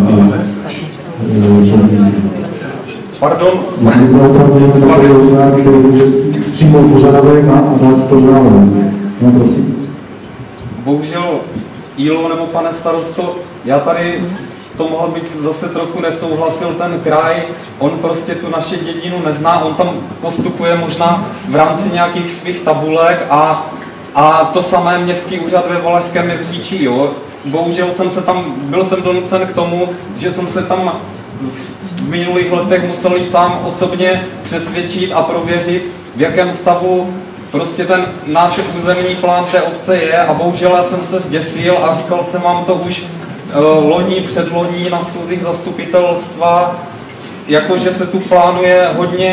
ty Pardon? My jsme opravdu takový orgán, který může přijmout požadavek a dát to návrh. No, prosím. Bohužel, Ilo nebo pane starosto, já tady to mohl bych zase trochu nesouhlasil ten kraj, on prostě tu naši dědinu nezná, on tam postupuje možná v rámci nějakých svých tabulek a to samé městský úřad ve Valašském Meziříčí, jo. Bohužel byl jsem donucen k tomu, že jsem se tam v minulých letech musel jít sám osobně přesvědčit a prověřit, v jakém stavu prostě ten náš územní plán té obce je, a bohužel já jsem se zděsil a říkal jsem vám to už loni, předloni na schůzích zastupitelstva, jakože se tu plánuje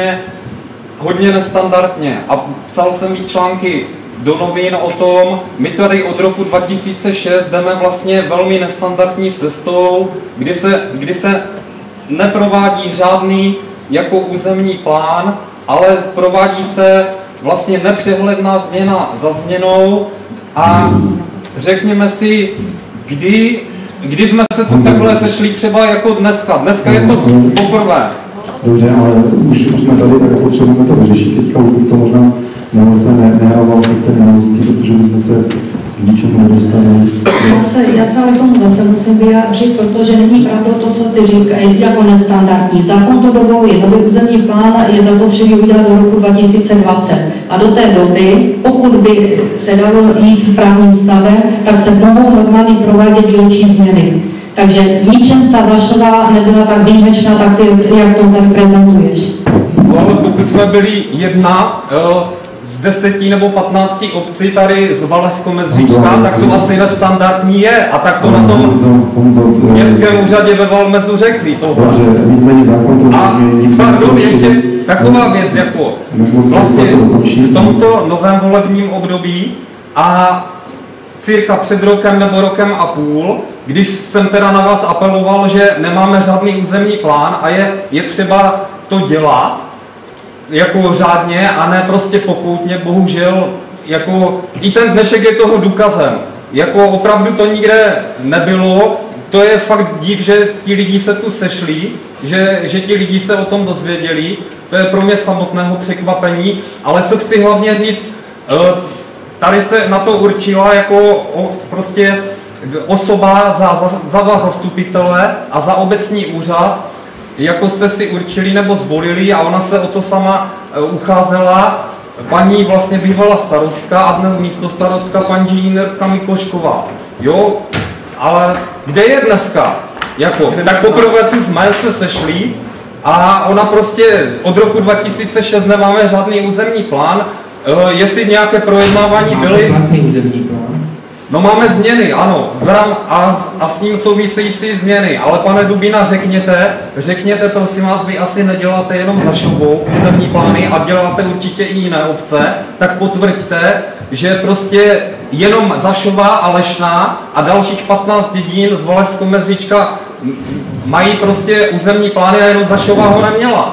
hodně nestandardně. A psal jsem i články do novin o tom, my tady od roku 2006 jdeme vlastně velmi nestandardní cestou, kdy se neprovádí žádný jako územní plán, ale provádí se vlastně nepřehledná změna za změnou a řekněme si, kdy jsme se tu takhle sešli třeba jako dneska. Dneska je to poprvé. Dobře, ale už jsme tady, tak potřebujeme to vyřešit. Teďka už to možná zase nehrával se v té minulosti, protože bychom se k ničemu nedostali. Já se ale tomu zase musím vyjádřit, protože není pravda to, co ty říkají, jako nestandardní. Zákon to dovoluje, nový územní plán je zapotřebí udělat do roku 2020. A do té doby, pokud by se dalo jít právním stavem, tak se mohou normálně provádět dílčí změny. Takže v ničem ta Zašová nebyla tak výjimečná, tak ty, jak to tady prezentuješ. No, ale pokud jsme byli jedna z 10 nebo 15 obcí tady z Valašsko-Meziříčska, tak to asi nestandardní je. A tak to na tom městském úřadě ve Valmezu řekli. Pardon, ještě taková věc, jako vlastně v tomto novém volebním období a cirka před rokem nebo rokem a půl, když jsem teda na vás apeloval, že nemáme žádný územní plán a je třeba to dělat jako řádně a ne prostě pokoutně, bohužel, jako i ten dnešek je toho důkazem. Jako opravdu to nikde nebylo, to je fakt div, že ti lidi se tu sešli, že ti lidi se o tom dozvěděli, to je pro mě samotného překvapení, ale co chci hlavně říct, tady se na to určila jako prostě osoba za vás zastupitele a za obecní úřad, jako jste si určili nebo zvolili, a ona se o to sama ucházela, paní vlastně bývalá starostka a dnes místostarostka paní inženýrka Mikošková. Jo, ale kde je dneska? Jako, tak poprvé tu jsme se sešli a ona prostě od roku 2006 nemáme žádný územní plán. Jestli nějaké projednávání byly... No máme změny, ano, a s ním související změny, ale pane Dubina, řekněte prosím vás, vy asi neděláte jenom Zašovou územní plány a děláte určitě i jiné obce, tak potvrďte, že prostě jenom Zašová a Lešná a dalších 15 dědin z Valašsko-Meziříčka mají prostě územní plány a jenom Zašová ho neměla.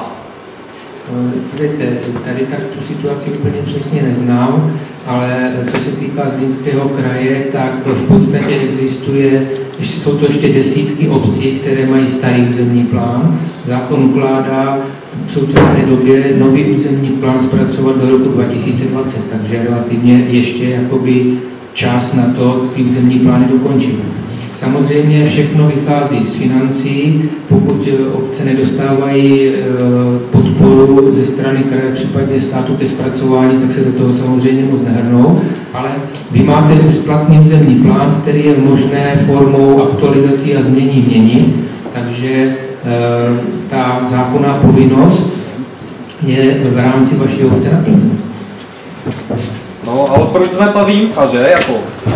Tady tak tu situaci úplně přesně neznám, ale co se týká Zlínského kraje, tak v podstatě jsou to ještě desítky obcí, které mají starý územní plán. Zákon ukládá v současné době nový územní plán zpracovat do roku 2020, takže relativně ještě jakoby čas na to ty územní plány dokončit. Samozřejmě všechno vychází z financí, pokud obce nedostávají podporu ze strany kraje, případně státu ke zpracování, tak se do toho samozřejmě moc nehrnou, ale vy máte už platný územní plán, který je možné formou aktualizací a změní měnit, takže ta zákonná povinnost je v rámci vaší obce naplněna. No, ale proč jsme ta výjimka, že? Jako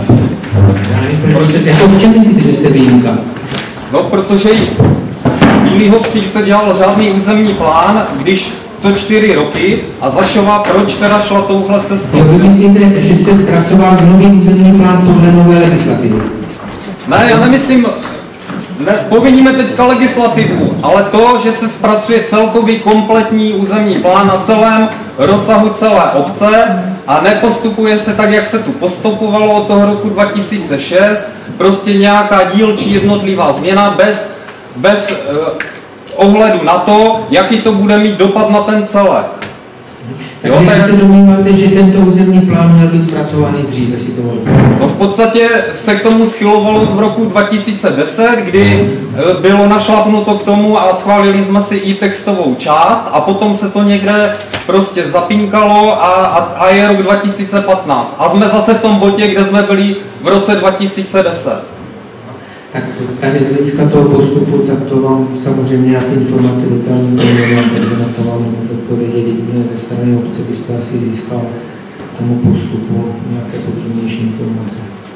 v čem myslíte, že jste výjimka? No, protože v jiných obcích se dělal žádný územní plán, když co 4 roky, a Zašová proč teda šla touhle cestou? Jo, vy myslíte, že se zkracoval nový územní plán podle nové legislativy? Ne, já nemyslím poviníme teďka legislativu, ale to, že se zpracuje celkový kompletní územní plán na celém rozsahu celé obce a nepostupuje se tak, jak se tu postupovalo od toho roku 2006, prostě nějaká dílčí jednotlivá změna bez ohledu na to, jaký to bude mít dopad na ten celek. Takže se domníváte, že tento územní plán měl být zpracovaný dřív, jestli to volí? No v podstatě se k tomu schylovalo v roku 2010, kdy bylo našlapnuto k tomu a schválili jsme si i textovou část a potom se to někde prostě zapínkalo a je rok 2015. A jsme zase v tom bodě, kde jsme byli v roce 2010. Tak tady z hlediska toho postupu, tak to vám samozřejmě nějaké informace detailní nemám, takže na to vám můžu odpovědět jedině ze strany obce, byste asi získal tomu postupu nějaké podrobnější informace.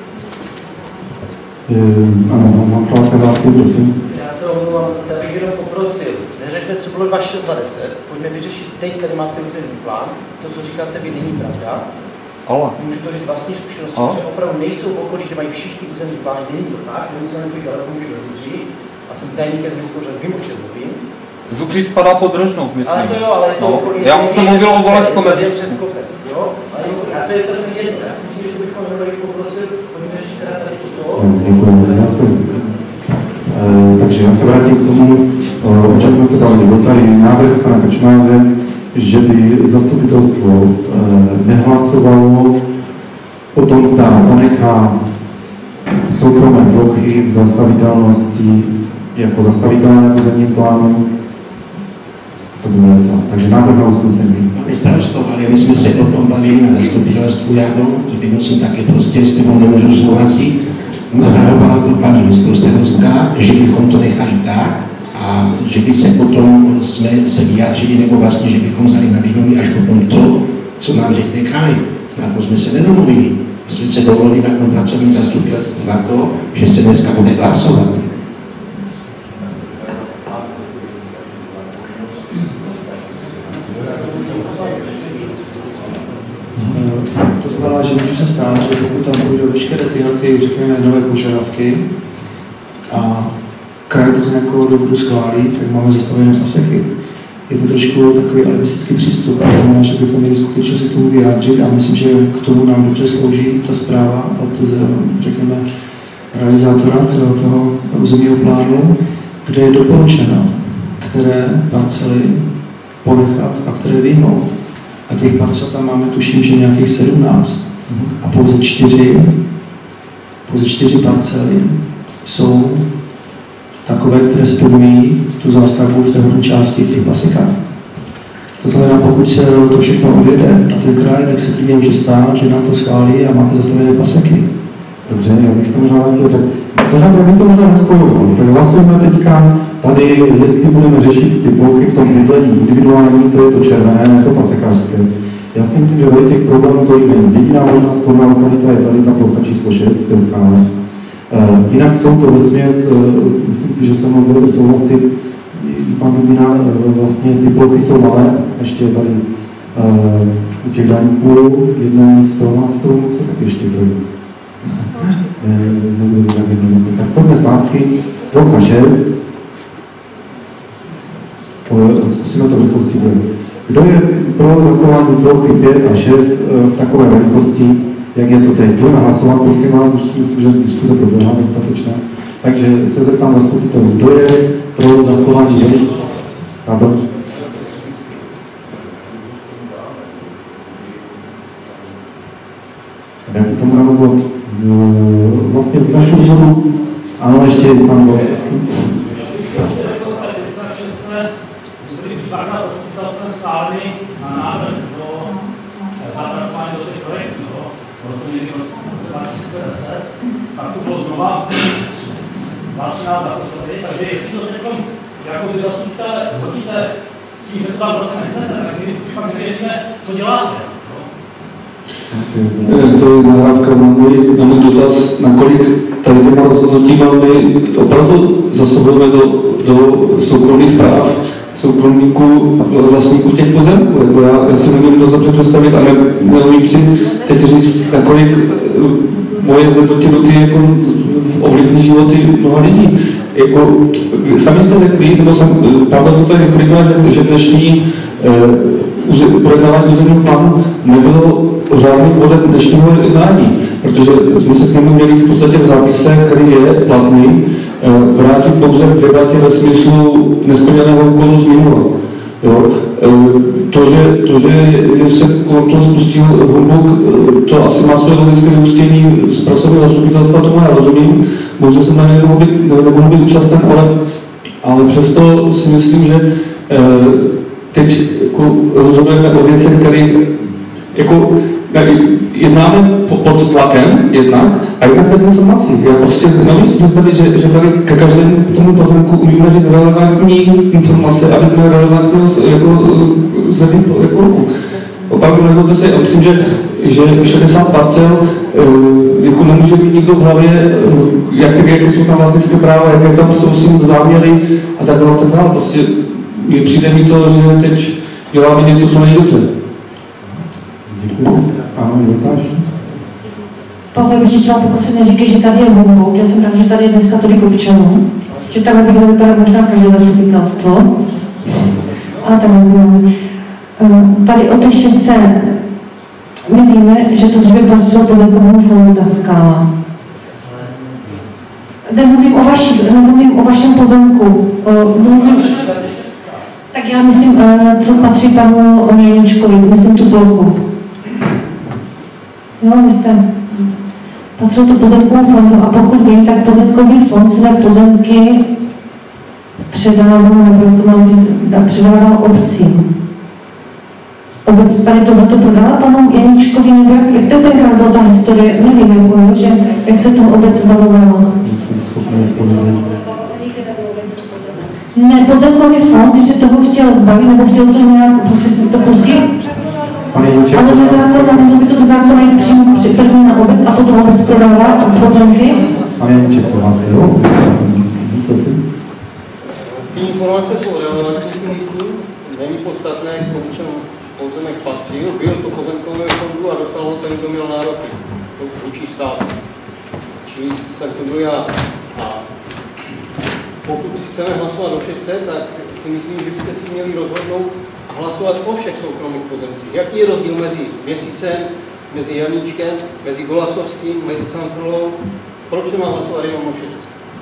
Ano, mám se hlásí, prosím. Já se omlouvám, já bych jenom poprosil, neřešme, co bylo 2620, pojďme vyřešit teď, tady máte územní plán, to, co říkáte vy, není pravda. Ale. Můžu to říct vlastní zkušenosti, že opravdu nejsou v okolí, že mají všichni územní plány, není to tak, my jsme nepojít daleko, můžu dodrží, a jsem tajemníkem městského úřadu, vím, o čem mluvím. Zubří spadá pod Rožnov, myslím. Ale to jo, ale to okolí... Já jsem mluvil o Volesko mezi. Přes kopec, jo? A to je celkem jedno, já si myslím, že to bychom nebyli poprosil, pojďme ještě teda tady toto. Děkuji, takže já se vrátím k tomu, o čem jsme se bavili. Byl tady návrh pana Kačmáře, že by zastupitelstvo nehlasovalo o tom, zda ponechá soukromé plochy v zastavitelnosti jako zastavitelné v územním plánu. To bylo něco. Takže návrh na usnesení. Pane starosto, ale my jsme se o tom bavili na zastupitelstvu, to by musím také prostě s tebou nemůžu souhlasit. Navrhovala to paní místostarostka, že bychom to nechali tak, a že by se potom jsme se vyjádřili, nebo vlastně, že bychom vzali na vědomí až potom to, co nám řekne kraj. Na to jsme se nedomluvili. My jsme se dovolili na tom pracovním zastupitelstvu na to, že se dneska bude hlasovat. To znamená, že může se stát, že pokud tam půjdou veškeré tyhle, řekněme, nové požadavky a kraj to z nějakého důvodu schválí, tak máme zastavené pasechy. Je to trošku takový alibistický přístup, a znamená, že bychom měli skutečně se k tomu vyjádřit a myslím, že k tomu nám dobře slouží ta zpráva od, řekněme, realizátora celého toho územního plánu, kde je doporučeno, které parcely ponechat a které vyjmout. A těch parcel tam máme, tuším, že nějakých 17. A pouze 4 parcely jsou takové, které splňují tu zástavbu v té horní části, v těch pasekách. To znamená, pokud se to všechno odjede na ten kraj, tak se klidně může stát, že nám to schválí a máte zastavené paseky. Dobře, já bych se možná chtěl, tak možná bych to možná nespojoval. Tak hlasujeme teďka tady, jestli budeme řešit ty plochy v tom bydlení individuální, to je to červené, ne to pasekářské. Já si myslím, že tady těch problémů tolik není. Jediná možná sporná lokalita je tady ta plocha číslo 6 v té skále. Jinak jsou to vesměs, myslím si, že se mnou budete souhlasit, pan Dudina, vlastně ty plochy jsou malé, ještě tady u těch daňků, jedno místo, asi to se tak ještě projde. Nebude to tak jednoduché. Tak pojďme zpátky, plocha 6. Zkusíme to v rychlosti dělat. Kdo je pro zachování plochy 5 a 6 v takové velikosti, jak je to teď? Budeme hlasovat, prosím vás, už myslím, že diskuze proběhla dostatečná. Takže se zeptám zastupitelů, kdo je pro zachování velikosti? Já k tomu dám bod. Vlastně v našem důvodu, ano, ještě pan Volský. Stáli na návrh do zapracování do těch projektů, proto někdy od 2010, tak to bylo znova 2013 zapracovali, takže jestli to teď jako vy zastupitelé chodíte s tím, že to tam zase nechcete, tak my už pak nevěříme, co děláte. To je nahrávka na můj dotaz, nakolik tady těma rozhodnutíma my opravdu zasahujeme do soukromých práv soukromníků, vlastníků těch pozemků. Jako já si nevím dost dobře představit, ale neumím si teď říct, nakolik moje zhodnotí ruky jako ovlivní životy mnoha lidí. jako, sami jste řekli, nebo Pavel to tady několikrát, že dnešní projednávání územního plánu nebylo žádným bodem dnešního jednání, protože jsme se k němu měli v podstatě v zápise, který je platný, vrátit pouze v debatě ve smyslu nesplněného úkolu z minula. To, že se kolem toho spustil humbuk, to asi má své logické vyústění z pracovního zastupitelstva, tomu já rozumím, bohužel jsem na něj nemohl být účasten, ale přesto si myslím, že teď jako rozhodujeme o věcech, které jako, jednáme pod tlakem jednak a jednak bez informací. Já prostě nevím si představit, že tady ke každému tomu pozemku umíme říct relevantní informace, aby jsme relevantně jako zvedli jako ruku. Opravdu nezlobte se, já myslím, že 60 parcel jako nemůže být nikdo v hlavě, jaké jsou tam vlastnické práva, jaké tam jsou si záměry a tak dále. Prostě přijde mi to, že teď děláme něco, co není dobře. Děkuji. Ano, dotáž. Pavel, bych chtěla poprosit, neříkej, že tady je humbuk. Já jsem ráda, že tady je dneska tolik občanů, že takhle by mělo vypadat možná každé zastupitelstvo. Ale tak neznám. Tady o té 6. my víme, že to dříve patřilo pozemkovému fondu Ta Skala. Nemluvím o vašem pozemku. Tak já myslím, co patří panu Měničkovi, myslím tu plochu. Jo, vy jste patřil to pozemkovému fondu a pokud vím, tak pozemkový fond své pozemky předával, nebo to mám říct, předával obcím. Obec tady to prodala panu Janíčkovi, nebo jak to tenkrát byla ta historie, nevím, jako, že jak se tomu obec zbavovala. Ne, pozemkový fond, když se toho chtěl zbavit, nebo chtěl to nějak, prostě si to později. Ale ze zákona, nebo by to ze zákona jít přímo první na obec a potom obec prodávala pozemky? Pane Janíček se hlásil. Prosím. Ty informace jsou relevantní k místu, není podstatné, k tomu jsem pozemek patřil, byl to pozemkového fondu a dostal ho ten, kdo měl nároky. To vůči státu. Čili jsem to byl já. A pokud chceme hlasovat o 600, tak si myslím, že byste si měli rozhodnout a hlasovat o všech soukromých pozemcích. Jaký je rozdíl mezi Měsícem, mezi Janíčkem, mezi Golasovským, mezi Cantrolou? Proč nemám hlasovat jenom o 600?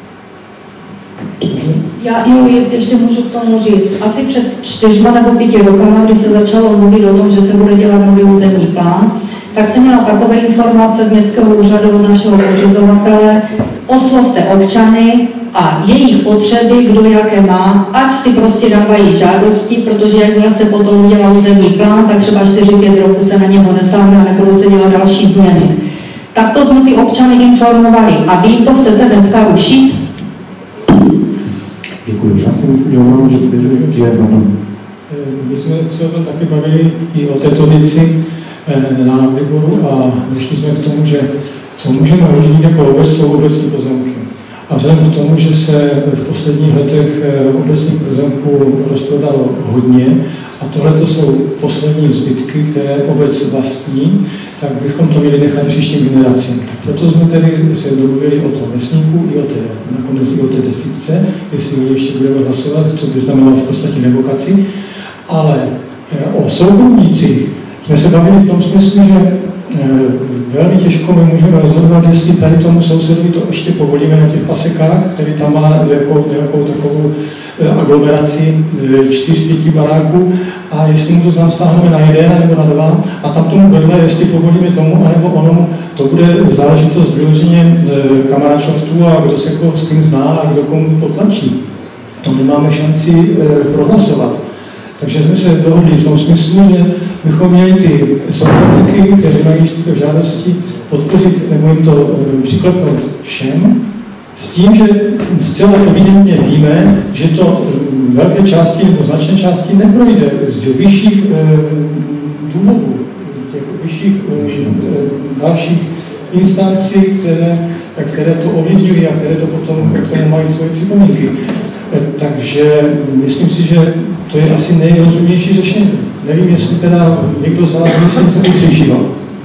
Já jestli ještě můžu k tomu říct, asi před 4 nebo 5 rokama, kdy se začalo mluvit o tom, že se bude dělat nový územní plán, tak jsem měla takové informace z městského úřadu od našeho pořizovatele, oslovte občany a jejich potřeby, kdo jaké má, ať si prostě dávají žádosti, protože jakmile se potom udělá územní plán, tak třeba 4-5 roků se na něho nesáhne a nebudou se dělat další změny. Takto jsme ty občany informovali a vy to chcete dneska rušit? Děkuji. Já si myslím, že ono, že je potom. My jsme se o tom taky bavili i o této věci na výboru a došli jsme k tomu, že co můžeme hodit jako obec, jsou obecní pozemky. A vzhledem k tomu, že se v posledních letech obecních pozemků rozprodalo hodně a tohle jsou poslední zbytky, které obec vlastní, tak bychom to měli nechat příštím generacím. Proto jsme tedy se domluvili o tom vesníku i o té, nakonec i o té desítce, jestli my ještě budeme hlasovat, co by znamenalo v podstatě revokaci. Ale o soukromnících jsme se bavili v tom smyslu, že velmi těžko my můžeme rozhodovat, jestli tady tomu sousedovi to ještě povolíme na těch pasekách, který tam má nějakou takovou aglomeraci 4-5 baráků a jestli mu to tam stáhneme na 1 nebo na 2 a tam tomu vedle, jestli povolíme tomu anebo onomu, to bude záležitost vyloženě kamaráčovtu a kdo se s kým zná a kdo komu potlačí. To nemáme šanci prohlasovat. Takže jsme se dohodli v tom smyslu, že bychom měli ty soukromníky, kteří mají tyto žádosti, podpořit nebo jim to přiklepnout všem, s tím, že zcela evidentně víme, že to velké části nebo značné části neprojde z vyšších důvodů, těch vyšších dalších instancí, které to ovlivňují a které to potom k tomu mají svoje připomínky. Takže myslím si, že to je asi nejrozumnější řešení. Nevím, jestli teda někdo z vás myslí něco chytřejšího.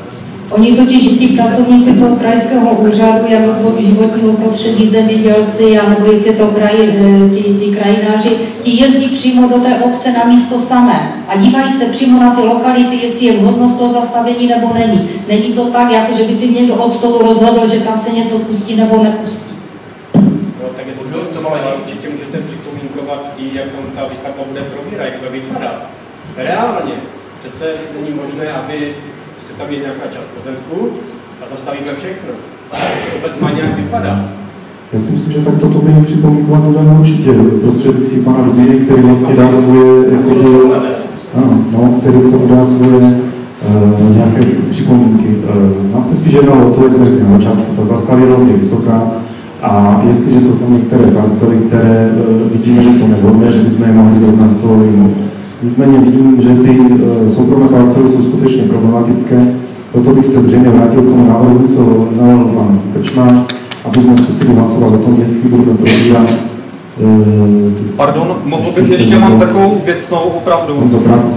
Oni totiž ti pracovníci toho krajského úřadu, jako životního prostředí, zemědělci, anebo jestli je to ti krajináři, ti jezdí přímo do té obce na místo samé a dívají se přímo na ty lokality, jestli je vhodnost toho zastavení nebo není. Není to tak, jako že by si někdo od stolu rozhodl, že tam se něco pustí nebo nepustí. No, tak jestli to ale určitě můžete připomínkovat i, jak tam ta výstavba bude probírat, jak bude vypadat. Reálně přece není možné, aby tam je nějaká část pozemku a zastavíme všechno. Vůbec má nějak vypadá. Já si myslím, že tak toto by připomínkovat budeme určitě prostřednictvím pana Vizíry, který vlastně dá svoje, který k tomu dá svoje nějaké připomínky. Nám se spíš jednalo o to, jak řekl na začátku, ta zastavěnost je vysoká a jestliže jsou tam některé parcely, které vidíme, že jsou nevhodné, že bychom je mohli zrovna z toho vyjmout. Nicméně vidím, že ty soukromé parcely jsou skutečně problematické, proto bych se zřejmě vrátil k tomu návrhu, co navrhl pan Krčmář, aby jsme zkusili hlasovat o tom, jestli budeme probírat. Pardon, mohl bych ještě mám takovou věcnou opravdu.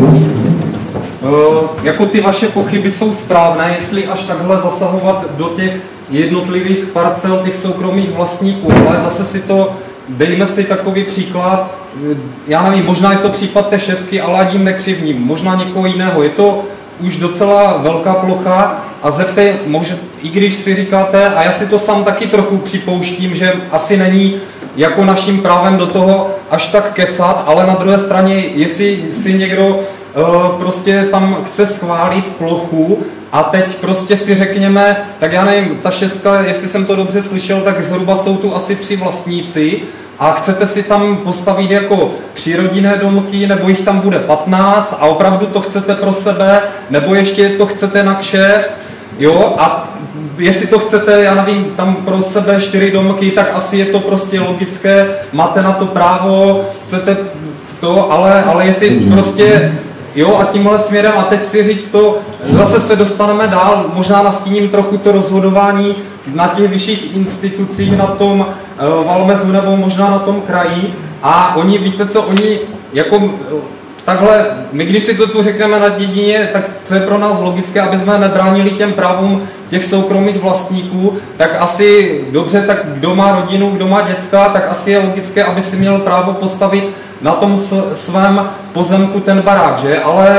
Jako ty vaše pochyby jsou správné, jestli až takhle zasahovat do těch jednotlivých parcel těch soukromých vlastníků, ale zase si to, dejme si takový příklad, já nevím, možná je to případ té šestky, ale tím nekřivním, možná někoho jiného. Je to už docela velká plocha a zeptej, i když si říkáte, a já si to sám taky trochu připouštím, že asi není jako naším právem do toho až tak kecat, ale na druhé straně, jestli si někdo prostě tam chce schválit plochu a teď prostě si řekněme, tak já nevím, ta šestka, jestli jsem to dobře slyšel, tak zhruba jsou tu asi 3 vlastníci, a chcete si tam postavit jako přírodinné domky, nebo jich tam bude 15 a opravdu to chcete pro sebe, nebo ještě to chcete na kšeft, jo, a jestli to chcete, já nevím, tam pro sebe 4 domky, tak asi je to prostě logické, máte na to právo, chcete to, ale jestli prostě, jo, a tímhle směrem, a teď si říct to, zase se dostaneme dál, možná nastíním trochu to rozhodování na těch vyšších institucích, na tom Valmezu nebo možná na tom kraji, a oni, víte co, oni jako takhle, my když si to tu řekneme na dědině, tak co je pro nás logické, aby jsme nebránili těm právům těch soukromých vlastníků, tak asi dobře, tak kdo má rodinu, kdo má děcka, tak asi je logické, aby si měl právo postavit na tom svém pozemku ten barák, že?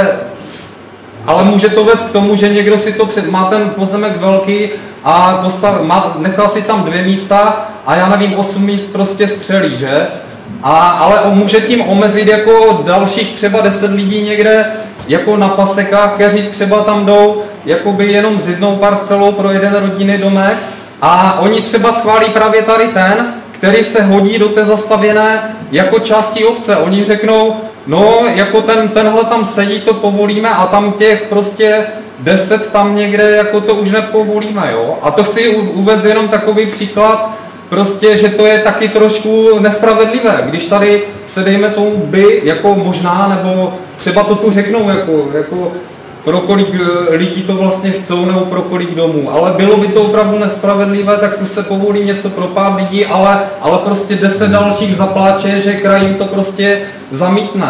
Ale může to vést k tomu, že někdo si to má ten pozemek velký a nechal si tam 2 místa a já nevím, 8 míst prostě střelí, že? Ale může tím omezit jako dalších třeba 10 lidí někde jako na pasekách, kteří třeba tam jdou jakoby jenom s jednou parcelou pro jeden rodinný domek a oni třeba schválí právě tady ten, který se hodí do té zastavěné jako části obce. Oni řeknou, no jako tenhle tam sedí, to povolíme a tam těch prostě 10 tam někde jako to už nepovolíme, jo. A to chci uvést jenom takový příklad, prostě, že to je taky trošku nespravedlivé, když tady se dejme tomu by, jako možná, nebo třeba to tu řeknou, jako pro kolik lidí to vlastně chcou, nebo pro kolik domů, ale bylo by to opravdu nespravedlivé, tak tu se povolí něco pro pár lidí, ale prostě 10 dalších zapláče, že kraj jim to prostě zamítne.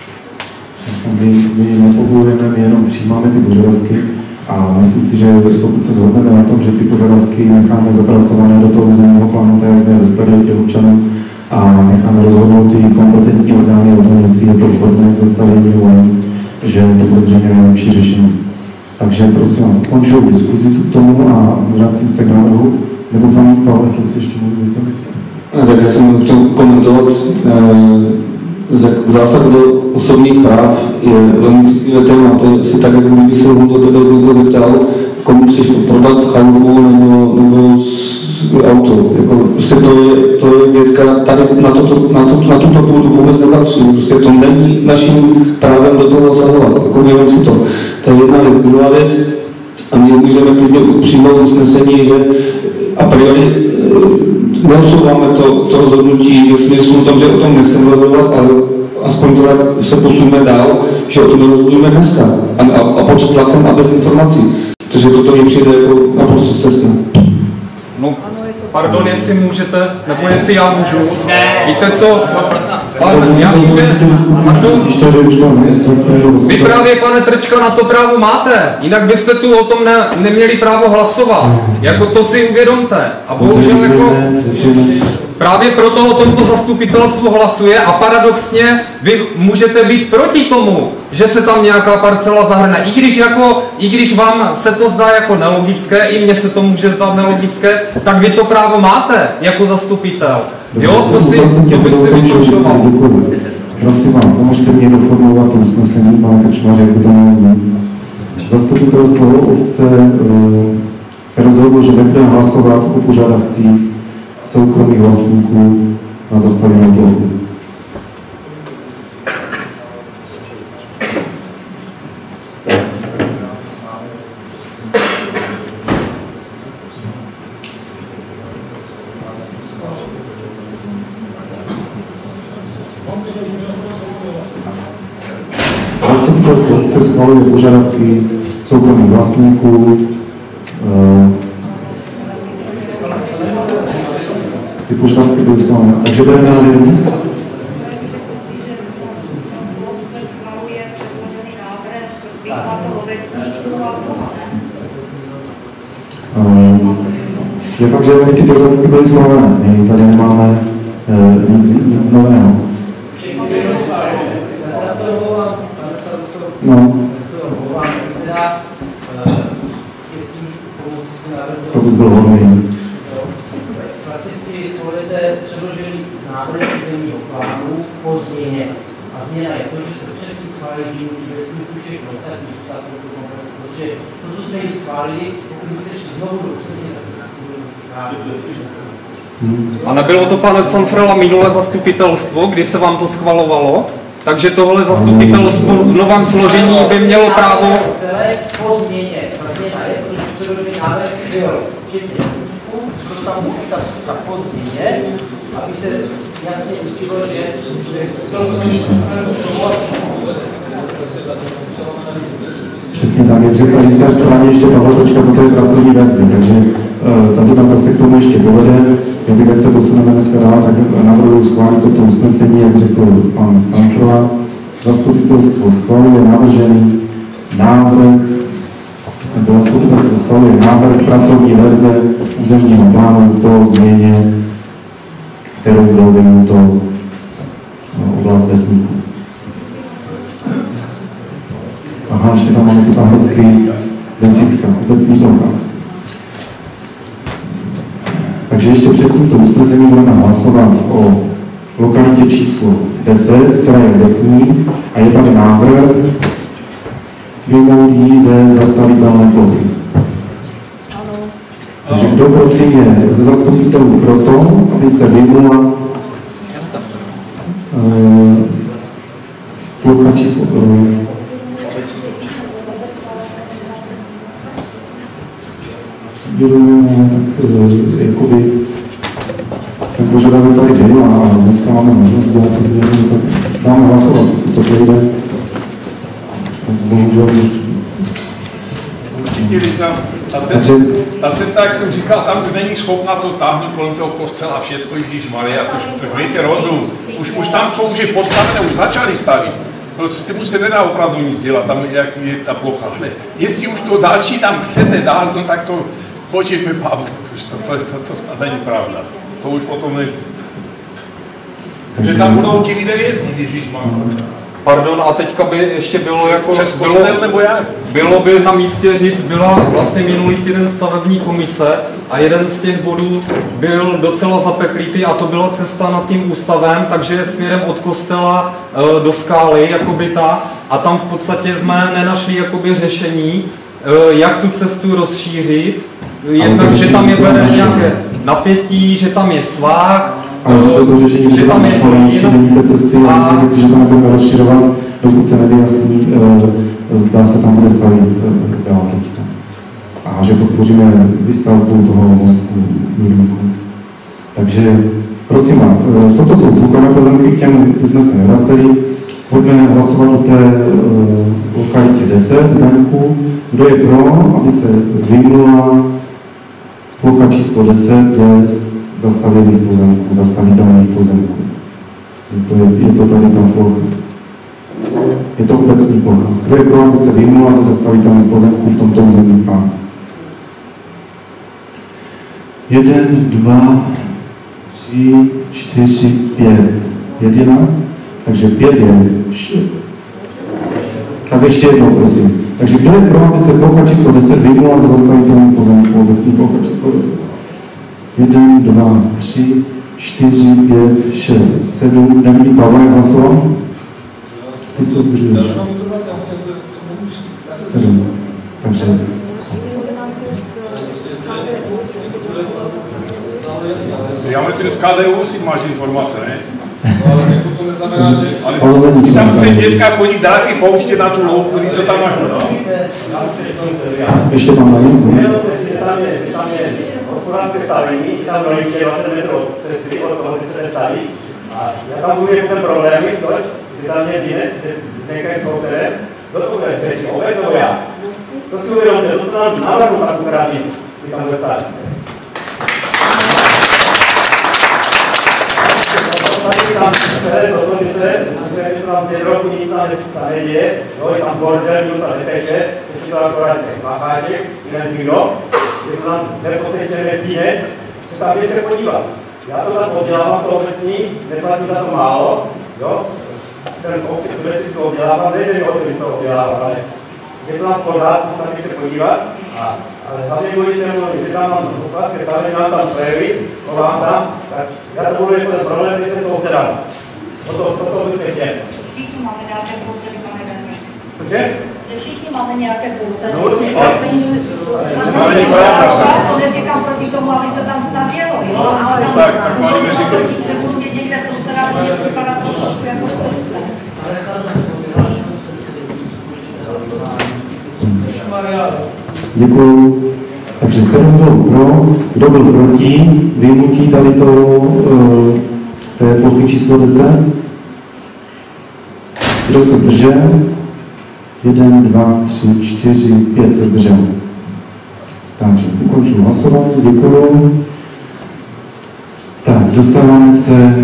My nepovolujeme, my jenom přijímáme ty požadavky a myslím si, že pokud se shodneme na tom, že ty požadavky necháme zapracované do toho územního plánu, tak jsme dostali těch občanů a necháme rozhodnout ty kompetentní orgány o tom, jestli je to vhodné zastavení, že to bude zřejmě nejlepší řešení. Takže prosím vás, ukončuju diskuzi k tomu a vracím se k návrhu. Nebo paní Pavle, jestli ještě můžu něco myslet? Tak já jsem chtěl komentovat. Zásah do osobních práv je velmi citlivé téma. To je asi tak, jako kdyby se ho to tebe někdo zeptal, komu chceš prodat chalupu nebo auto. Jako, prostě to je věc, která tady na tuto půdu vůbec nepatří. Prostě to není naším právem do toho zasahovat. Jako věřím si to. To je jedna věc. Druhá věc, a my můžeme klidně přijmout usnesení, že a priori neodsouváme to rozhodnutí ve smyslu tom, že o tom nechceme rozhodovat, ale aspoň teda se posuneme dál, že o tom nerozhodujeme dneska a pod tlakem a bez informací. Takže toto mi přijde jako naprosto cestné. No, ano, je Pardon, jestli můžete, nebo jestli já můžu. Víte co? Pardon, já vím, že... Vy právě, pane Trčka, na to právo máte. Jinak byste tu o tom neměli právo hlasovat. Jako to si uvědomte. A bohužel jako... Právě proto o tomto zastupitelstvo hlasuje a paradoxně vy můžete být proti tomu, že se tam nějaká parcela zahrne. I když vám se to zdá jako nelogické, i mně se to může zdát nelogické, tak vy to právo máte jako zastupitel. Jo, to bych si vypočtoval. Prosím vás, pomožte mě doformulovat to usnesení, pane Krčmaře, jak by to mělo znít. Zastupitelstvo obce se rozhodlo, že nebude hlasovat o požadavcích soukromých vlastníků na zastavěnou plochu. Zastupitelstvo obce schvaluje požadavky soukromých vlastníků. Ty požadavky byly schváleny. Takže budeme na vědomí. Je fakt, že ty požadavky byly schválené. My tady nemáme nic nového. No. To bys byl hodný. Předložený návrh územního plánu po změně. A změna je to, že se předtím schválili výjimky vesníků všech ostatních států, protože to, co jsme již schválili, pokud byste šli znovu do usnesení, tak to si A nebylo to, pane Canfrela, minulé zastupitelstvo, kdy se vám to schvalovalo? Takže tohle zastupitelstvo v novém složení by mělo právo... Celé po změně. Ta změna je, protože předložený návrh byl včetně vesníků, proto tam musí ta vstupa po změně, aby se jasně ustívalo, že přesně tak, jak řekla, říkáš správně ještě Pavel Točka, toto je pracovní verzi, takže ta debata se k tomu ještě povede. Jak věc se posuneme dneska dál, tak navrhuji schválit toto usnesení, jak řekl pan Canfrela. Zastupitelstvo schvaluje navržený návrh, nebo zastupitelstvo schvaluje návrh pracovní verze územního plánu po změně, kterou bylo vyjmuto oblast vesníků. Aha, ještě tam máme ty hloubky, desítka, obecní plocha. Takže ještě před tímto usnesením budeme hlasovat o lokalitě číslo 10, která je obecní, a je tady návrh vyjmout ji ze zastavitelné plochy. Takže kdo prosím je ze zastupitelů proto, aby se vyjmula plocha číslo tak jakoby ten požadavek tady byl a dneska máme možnost dělat to změnu, tak dáme hlasovat, pokud to projde. Bohužel. Určitě ta cesta, jak jsem říkal, tam už není schopna to táhnout kolem toho kostela a všechno, Ježíšmarja, to mějte rozum. Už tam, co už je postavené, už začali stavit. No, s tím už se nedá opravdu nic dělat, tam jak je ta plocha. Ale jestli už to další tam chcete dát, no tak to počítme, Pavlu, to snad není pravda. To už potom ne... Že tam budou ti lidé jezdit, Ježíšmarja. Pardon, a teďka by ještě bylo jako... Přes kostel nebo jak? Bylo by na místě říct, byla vlastně minulý týden stavební komise a jeden z těch bodů byl docela zapeklitý a to byla cesta nad tím ústavem, takže směrem od kostela do skály, jakoby ta, a tam v podstatě jsme nenašli jakoby řešení, jak tu cestu rozšířit. Jednak, že tam je vede nějaké napětí, že tam je svah, to řešení, že tam je rozšíření té cesty, a jsme řekli, že to nebudeme rozšiřovat, dokud se nevyjasní, zdá se tam bude stavit dál teďka. A že podpoříme výstavbu toho mostku Mírníku. Takže prosím vás, toto jsou soukromé pozemky, k těm jsme se nevraceli. Pojďme hlasovat o té lokalitě 10 venku. Kdo je pro, aby se vyjmula plocha číslo 10 ze zastavěných pozemků, zastavitelných pozemků. Je to tady ta plocha. Je to obecní plocha. Kdo je pro, aby se vyjmula ze zastavitelných pozemků v tomto územním plánu? 1, 2, 3, 4, 5, 11. Takže 5 je. Tak ještě jednou, prosím. Takže kdo je pro, aby se plocha číslo 10 vyjmula ze zastavitelných pozemků, obecní plocha číslo 10? 1, 2, 3, 4, 5, 6, 7. Nevidí Pavla, jak hlasoval? Ty se udržuješ. 7. Takže... Já myslím, z KDU si máš informace, ne? Ale tam se děcka chodí dálky pouštět na tu louku, to tam máš, no? Ještě tam mají? Tam je hospodářské stavení, tam rodiče 20 metrů cesty od toho, kde se staví. A já tam budu ten problém, že tam je dnes, některým sousedem, kdo to bude řešit, obec nebo já. To si uvědomte, to tam návrhu tak ukrátí, kdy tam bude stavit. Tam 5 roku nic tam neděje, je tam bordel, nikdo tam neseče, se to akorát macháček, jinak nikdo, je to tam neposečené pínec, se tam běžte podívat. Já to tam oddělávám, to obecní, neplatím za to málo, jo? Ten obci, který si to oddělávám, nejde o to, to oddělávám, ale je to tam v pořádku, se tam běžte podívat. Ale hlavně budete mluvit, že tam mám hospodářské stavení, mám tam projevy, chovám tam, tak já to budu jako ten problém, když se sousedám. O to byste chtěli. Všichni máme nějaké sousedy, pane Daniel. Cože? Že všichni máme nějaké sousedy. No určitě. To neříkám proti tomu, aby se tam stavělo, jo? Ale že budu mít někde souseda, bude připadat trošku jako cestné. Děkuju. Takže 7 byl pro. Kdo byl proti vyjmutí tady té plochy číslo 10? Kdo se zdržel? 1, 2, 3, 4, 5 se zdržel. Takže ukončuji hlasování, děkuju. Tak, dostáváme se...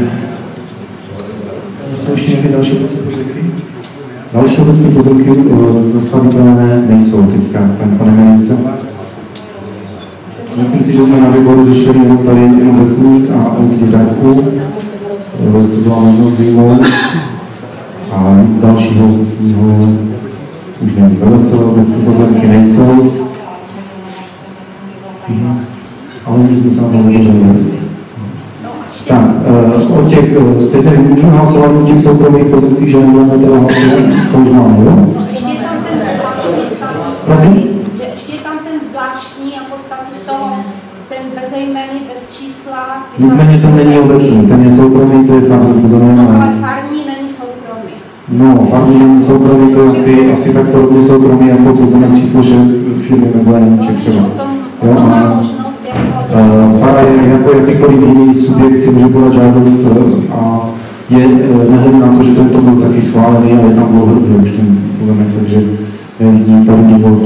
Jsou ještě nějaké další obecní pozemky? Další obecní pozemky zastavitelné nejsou teďka, pane Menice. Myslím si, že jsme na výboru řešili jenom tady jenom Vesník a Outdivku, co byla možnost vyjmout. A nic dalšího obecního už není. Veselo, obecní pozemky nejsou. Ale my jsme se na tom nedořeli. Tak, o těch, teď nevím, můžeme hlasovat o těch soukromých pozemcích, že nebudeme teda hlasovat, to už máme, jo? Ještě je tam ten zvláštní jako status toho, ten bez jmény, bez čísla. Nicméně ten není obecný, ten je soukromý, to je farní, to znamená... Ale farní není soukromý. No, farní není soukromý, to je asi tak podobně soukromý jako pozemek číslo 6 firmy Mezléníček třeba. Jo, a fara je jako jakýkoliv jiný subjekt si může podat žádost a je nehledě na to, že tento byl taky schválený, ale je tam dlouhodobě už ten pozemek, takže nevidím tady důvod.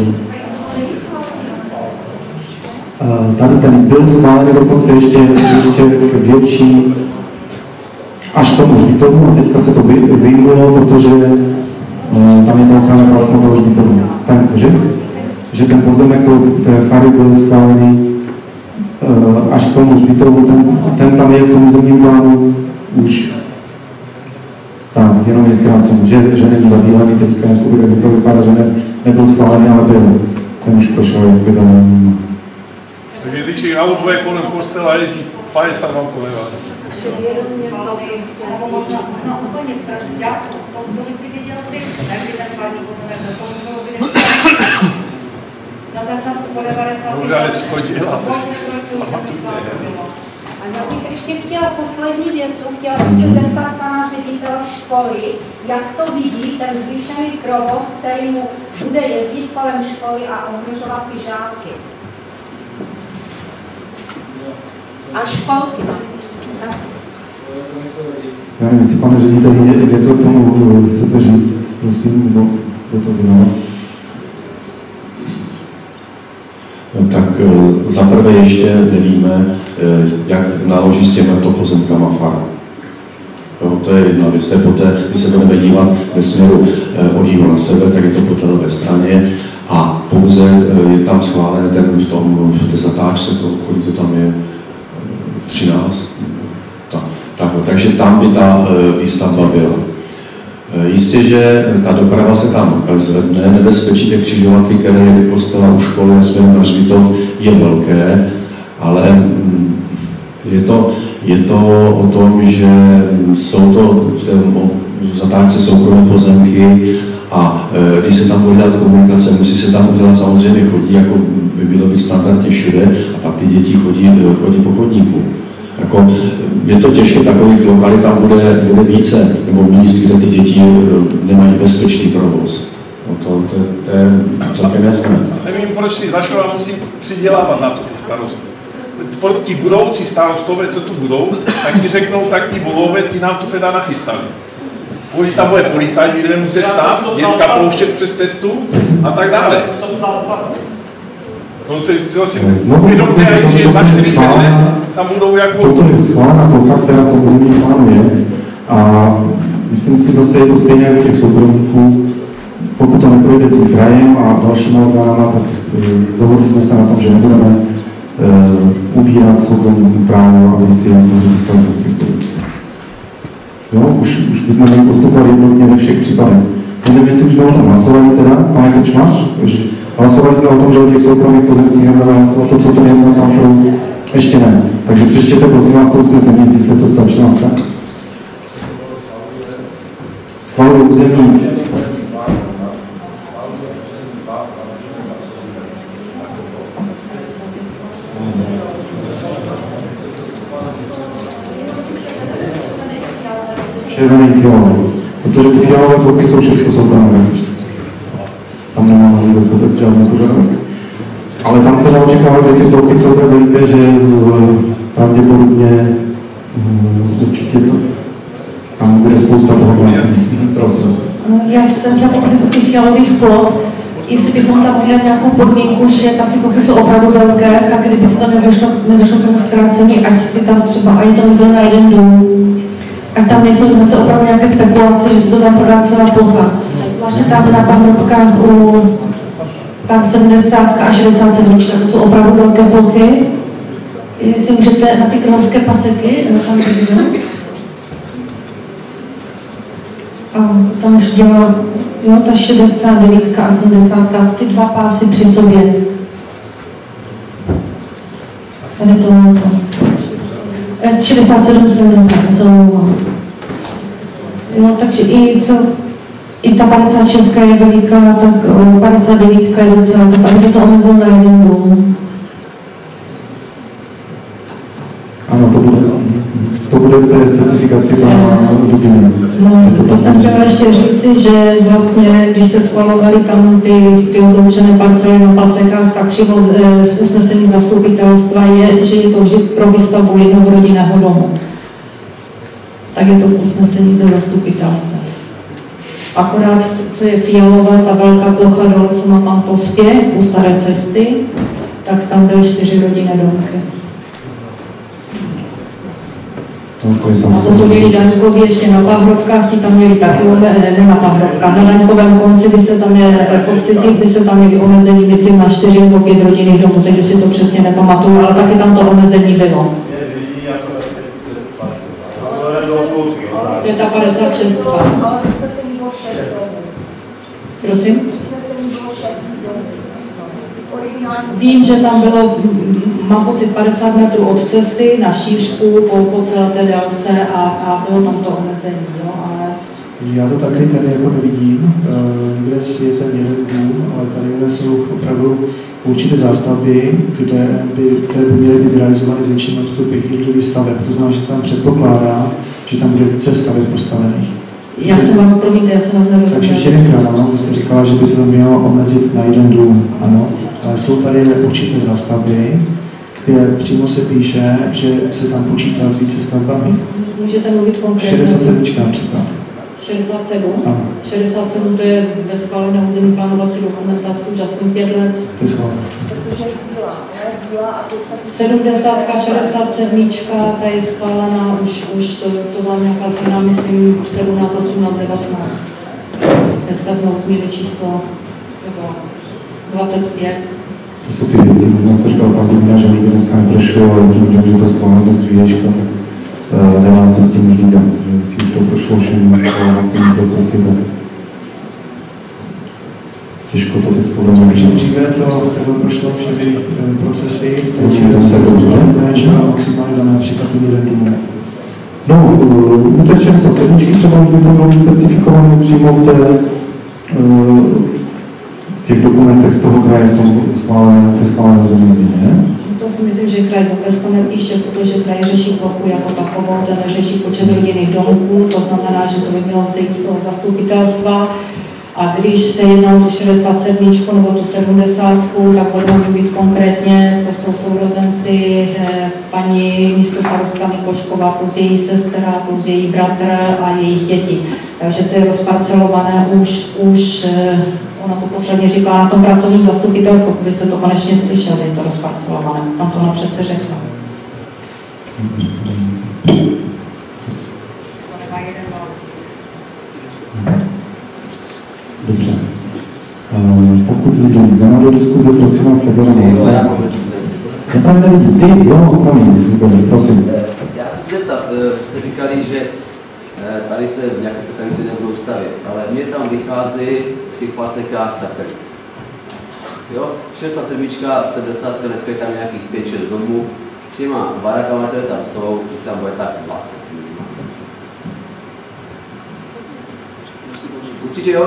Tady ten byl schválený dokonce ještě větší až k tomu hřbitovu a teďka se to vyjmulo, protože tam je to ochrana vlastně toho hřbitovu. Stanko, že? Že ten pozemek té fary byl schválený až k tomu hřbitovu, ten tam je v tom územním plánu už tak, jenom je zkrácen, že není zabílený teďka, jakoby to vypadá, že nebyl schválený, ale byl. Ten už prošel jakoby zadáním. Takže když auto bude kolem kostela jezdí 50 vám to nevadí. Předvědomě to prostě. No úplně, to by si viděl ty, jaký ten hlavní pozemek, to muselo být na začátku po 90. Dobře, ale co to dělá? A já bych ještě chtěla poslední větu, chtěla bych se zeptat pana ředitele školy, jak to vidí ten zvýšený provoz, který mu bude jezdit kolem školy a ohrožovat ty žáky. A školky, tak. Já nevím, jestli pane řediteli něco k tomu chcete říct, prosím, nebo do toho znovu. Tak zaprvé ještě nevíme, jak naloží s těmito pozemkama farm. To je jedna věc. Poté, když se budeme dívat ve směru od jihu na sever, tak je to po té levé straně a pouze je tam schválen v té zatáčce, kolik to tam je, 13. Takže tam by ta výstavba byla. Jistě, že ta doprava se tam zvedne, nebezpečí těch křižovatky, které je kostela u školy a směrem na Hřbitov, je velké, ale je to o tom, že jsou to v té zatáčce soukromé pozemky a když se tam bude dělat komunikace, musí se tam udělat samozřejmě chodí, jako by bylo být standardně všude, a pak ty děti chodí po chodníku. Jako, je to těžké, takových lokalit tam bude více, nebo míst, kde ty děti nemají bezpečný provoz. No to je celkem jasné. Nevím, proč si Zašova musí přidělávat na to ty starosty. Ti budoucí starostové, co tu budou, tak ti řeknou, tak ti volové, ti nám to teda nachystali. Pokud tam bude policajt, kde může stát, děcka pouštět přes cestu a tak dále. No to si uvědomte, že za 40 let tam budou jako... Toto je schválená plocha, která to území plánu je. A myslím si zase, je to stejně jako těch soukromníků. Pokud to neprojde tím krajem a dalšíma orgánama, tak dohodli jsme se na tom, že nebudeme ubírat soukromníkům právo, aby si mohli dostavit na svých pozicích. Jo, už bychom měli postupovat jednotně ve všech případech. Nevím, jestli už bylo tam hlasování teda, pane Krčmář, hlasovali jsme o tom, že o těch soukromých pozicích nebudeme hlasovat to, co to je na celou, ještě ne. Takže přečtěte prosím vás to usnesení, jestli jste to stačilo napsat. Schvaluje území. Červený fialový, protože ty fialové plochy jsou všechno soukromé. Tam nemá vůbec žádný požadavek. Ale tam se dá očekávat, že ty plochy jsou tak veliké, že pravděpodobně určitě to tam bude spousta toho placení. Prosím. Já jsem chtěla pouze u těch fialových ploch, jestli bychom tam měli nějakou podmínku, že tam ty plochy jsou opravdu velké, tak kdyby se tam nedošlo k tomu zkrácení, ať si tam třeba, a je to myslel na jeden dům, ať tam nejsou zase opravdu nějaké spekulace, že se to tam prodá celá plocha. Zvláště tam na Pahrobkách tam 70 a 67, to jsou opravdu velké plochy. Jestli můžete na ty královské paseky, tam vidíme. A to tam už dělá, jo, ta 69 a 70, ty dva pásy při sobě. Tady to mám to. 67, 70 jsou. Jo, takže i ta 56 je veliká, tak 59 je docela, tak aby se to omezilo na jeden dům. Ano, to bude v té specifikaci pana Dubiny. No, to jsem chtěla ještě říci, že vlastně, když se schvalovaly tam ty odloučené parcely na pasekách, tak přímo z usnesení zastupitelstva je, že je to vždy pro výstavbu jednoho rodinného domu. Tak je to v usnesení ze zastupitelstva. Akorát, co je fialová, ta velká plocha dole, co mám Pospěch, u Staré cesty, tak tam byly 4 rodinné domky. A potom byli Daňkovi ještě na Pahrobkách, ti tam měli taky, ne na Pahrobkách, na Daňkovém konci byste tam měli, byste tam měli omezení, myslím, na 4 nebo 5 rodinných domů, teď už si to přesně nepamatuju, ale taky tam to omezení bylo. To je ta 56. Prosím? Vím, že tam bylo, mám pocit, 50 metrů od cesty na šířku po celé té délce a bylo tam to omezení, jo, ale... Já to taky tady jako nevidím, kde je ten jeden dům, ale tady jsou opravdu určité zástavby, které by měly být realizovány s větším odstupem jednotlivých staveb. To znamená, že se tam předpokládá, že tam bude více staveb postavených. Já se vám, promiňte, já se vám nerozuměla. Takže ještě jednou, ano, vy jste říkala, že by se to mělo omezit na jeden dům, ano. Ale jsou tady určité zástavby, kde přímo se píše, že se tam počítá s více stavbami. Můžete mluvit konkrétně? 67 například. 67? Ano. 67 to je ve schválené územní plánovací dokumentaci už aspoň 5 let. To je schválené. Protože byla, byla a to se... 70, 67, ta je schválená, už to byla nějaká změna, myslím, 17, 18, 19. Dneska jsme uzměli číslo 25. To jsou ty věci, možná se říkal pan Dubina, že už by dneska neprošlo, ale tím, že to schváleno z dřívěčka, tak nedá se s tím už dělat. Že si už to prošlo všechny schválení procesy, tak těžko to teď budeme Takže dříve to prošlo všechny procesy, teď se dobře. A maximálně dáme například jeden dům. No, u té 67 třeba už by to bylo specifikované přímo v těch dokumentech z toho kraje, v tom schváleném územní změně. To si myslím, že kraj vůbec to nepíše, protože kraj řeší plochu jako takovou, ten neřeší počet rodinných domků, to znamená, že to by mělo vzít z toho zastupitelstva. A když se jedná o tu 67 nebo tu 70, tak budeme mluvit konkrétně, to jsou sourozenci paní místostarostka Mikošková plus její sestra, plus její bratr a jejich děti. Takže to je rozparcelované už ona to posledně říkala na tom pracovním zastupitelstvu, kdybyste to konečně slyšeli, že je to rozparcelované. Tam to ona přece řekla. Dobře. Pokud lidé nemá do diskuze, prosím vás, tak jenom hlasovat. Já tam nevidím. Ty, jo, promiň, prosím. Já se chci zeptat, jste říkali, že tady se nějaké satelity nebudou stavět, ale mně tam vychází v těch pasekách satelit. Jo, 67, 70, dneska je tam nějakých 5-6 domů, s těma barakama, které tam jsou, tam bude tak 20. Určitě jo.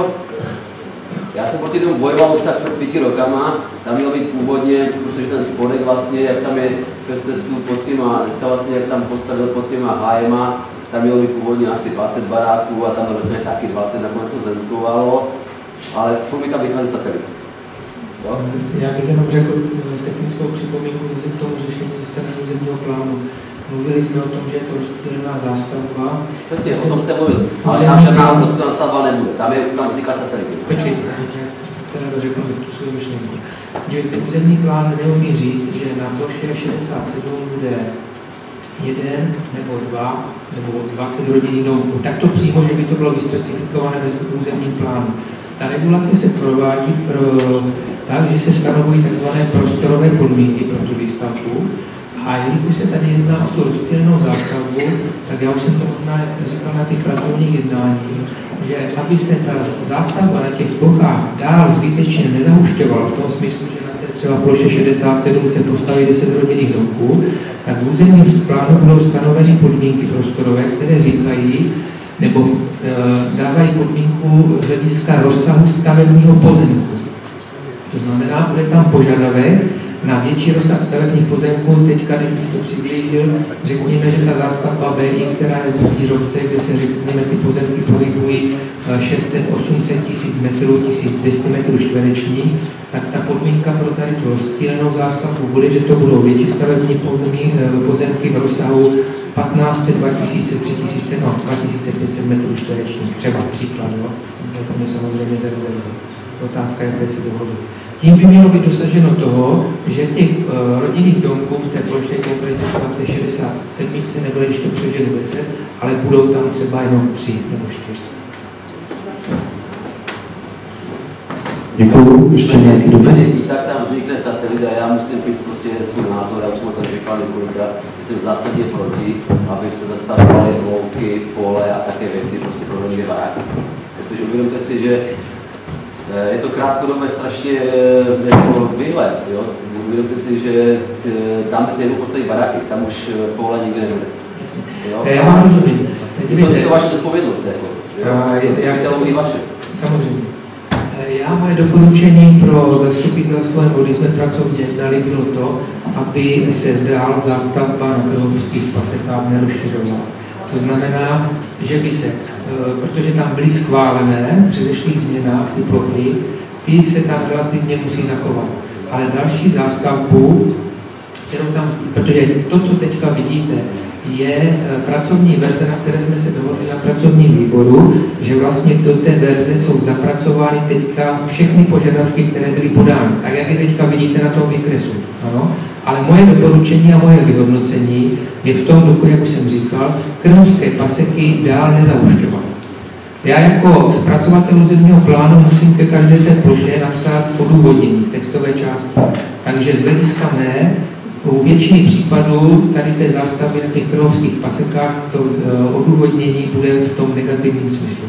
Já jsem proti tomu bojoval už tak před 5 rokama, tam mělo být původně, protože ten spodek vlastně, jak tam je přes cestu pod těma, dneska vlastně jak tam postavil pod těma hájema, tam mělo být původně asi 20 baráků a tam rozhodně taky 20, nakonec se zredukovalo, ale furt mi tam vychází satelit. Jo? Já bych jenom řekl technickou připomínku k tomu řešení ze strany územního plánu. Mluvili jsme o tom, že je to rozptýlená zástavba. Přesně, o tom jste mluvil, ale tam žádná rozptýlená stavba nebude, tam vzniká satelit. Počkejte, teda dořeknu tu svou myšlenku. Územní plán neumí říct, že na ploše 67 bude 1 nebo 2 nebo 20 rodinných domů. Tak to přímo, že by to bylo vyspecifikované v územním plánu. Ta regulace se provádí tak, že se stanovují tzv. Prostorové podmínky pro tu výstavbu. A jelikož se tady jedná o tu rozptýlenou zástavbu, tak já už jsem to možná říkal na těch pracovních jednáních, že aby se ta zástavba na těch plochách dál zbytečně nezahušťovala, v tom smyslu, že na té třeba ploše 67 se postaví 10 rodinných domků, tak v územním plánu budou stanoveny podmínky prostorové, které říkají, nebo dávají podmínku hlediska rozsahu stavebního pozemku. To znamená, bude tam požadavek na větší rozsah stavebních pozemků. Teďka, když bych to přiblížil, řekněme, že ta zástavba BI, která je v výrobce, kde se řekněme, ty pozemky pohybují 600-800 tisíc metrů, 1200 metrů čtverečních, tak ta podmínka pro tady tu rozptýlenou zástavbu bude, že to budou větší stavební pozemky v rozsahu 1500, 2000, 3000, no 2500 metrů čtverečních, třeba příklad, jo. To mě samozřejmě zajímavé. Otázka je, kde si dohodnu. Tím by mělo být dosaženo toho, že těch rodinných domků v té ploše, konkrétně třeba v té 67 nebude ještě přeženo 10, ale budou tam třeba jenom 3 nebo 4. Děkuju. Ještě nějaký dotaz? I tak tam vznikne satelit a já musím říct prostě svůj názor, já už jsem to říkal několikrát, že jsem zásadně proti, aby se zastavovaly louky, pole a také věci prostě pro rodinné baráky. Protože uvědomte si, že je to krátkodobé strašně jako výhled, jo? Uvědomte si, že tam by se jednou postaví baráky, tam už pole nikdy nebude. Jo? Já vám rozumím. Je to vaše odpovědnost, jako. Zastupitelů i vaše. Samozřejmě. Já moje doporučení pro zastupitelstvo, nebo když jsme pracovně jednali, bylo to, aby se dál zástavba na Krhovských pasekách nerozšiřovala. To znamená, že by se, protože tam byly schválené v předešlých změnách ty plochy, ty se tam relativně musí zachovat. Ale další zástavbu, kterou tam, protože to, co teďka vidíte, je pracovní verze, na které jsme se dohodli na pracovním výboru, že vlastně do té verze jsou zapracovány teďka všechny požadavky, které byly podány, tak jak je teďka vidíte na tom výkresu. Ano? Ale moje doporučení a moje vyhodnocení je v tom duchu, jak už jsem říkal, krnovské paseky dál nezaušťovat. Já jako zpracovatel územního plánu musím ke každé té ploše napsat odůvodnění v textové části. Takže z hlediska mé, u většiny případů tady té zástavby na těch krnovských pasekách to odůvodnění bude v tom negativním smyslu.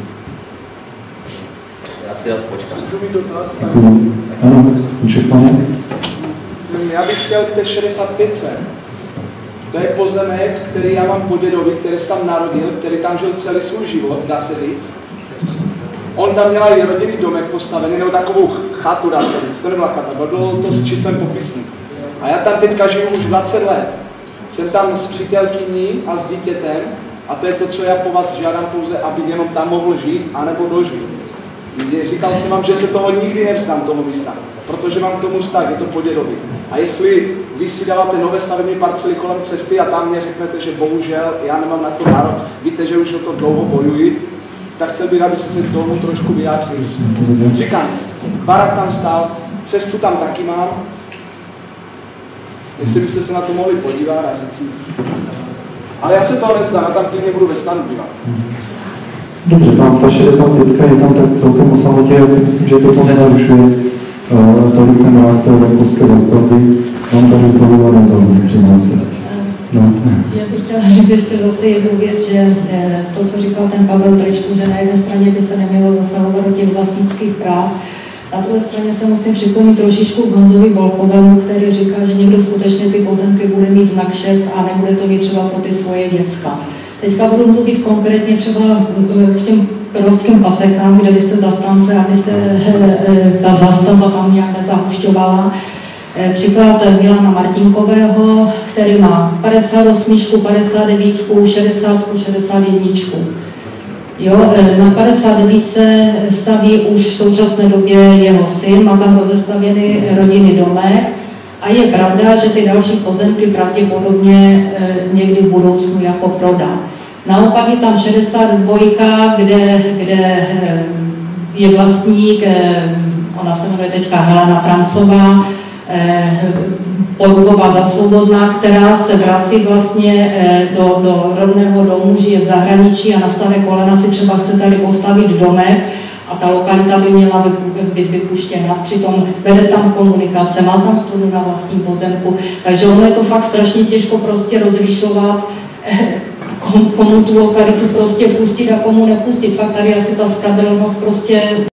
Já si rád počkám. Ano, očekáváme. Já bych chtěl k té 65. To je pozemek, který já mám po dědovi, který se tam narodil, který tam žil celý svůj život, dá se říct. On tam měl i rodinný domek postavený, nebo takovou chatu, dá se říct. To nebyla chata, bylo to s číslem popisným. A já tam teďka žiju už 20 let. Jsem tam s přítelkyní a s dítětem a to je to, co já po vás žádám pouze, abych jenom tam mohl žít, anebo dožít. Říkal jsem vám, že se toho nikdy nevzdám, toho místa, protože mám k tomu vztah, je to po dědovi. A jestli vy si dáváte nové stavební parcely kolem cesty a tam mě řeknete, že bohužel já nemám na to nárok, víte, že už o to dlouho bojuji, tak chtěl bych, abyste se tomu trošku vyjádřili. Říkám, barák tam stál, cestu tam taky mám, jestli byste se na to mohli podívat a říct. Ale já se toho nevzdám, já tam klidně budu ve stanu bývat. Dobře, tam ta 65 je tam tak celkem o samotě, já si myslím, že toto nenarušuje tolik ten ráz té venkovské zastavby. Mám tady to bylo dotazník, přiznám se. No. Já bych chtěla říct ještě zase jednu věc, že to, co říkal ten Pavel Trečku, že na jedné straně by se nemělo zasahovat do těch vlastnických práv, na druhé straně se musím přiklonit trošičku k Honzovi Volkovému, který říká, že někdo skutečně ty pozemky bude mít na kšeft a nebude to mít třeba pro ty svoje děcka. Teďka budu mluvit konkrétně třeba k těm krnovským pasekám, kde vy jste zastánce, aby se ta zástavba tam nějak nezahušťovala. Příklad Milana Martinkového, který má 58, 59, 60, 61. Jo, na 59 staví už v současné době jeho syn, má tam rozestavěný rodinný domek a je pravda, že ty další pozemky pravděpodobně někdy v budoucnu jako prodá. Naopak je tam 62, kde je vlastník, ona se jmenuje teďka Helena Francová, Porubová za Slobodná, která se vrací vlastně do rodného domu, žije v zahraničí a na staré kolena si třeba chce tady postavit domek a ta lokalita by měla být vypuštěna. Přitom vede tam komunikace, má tam studu na vlastním pozemku, takže ono je to fakt strašně těžko prostě rozlišovat, komu tu lokalitu prostě pustit a komu nepustit. Fakt tady asi ta spravedlnost prostě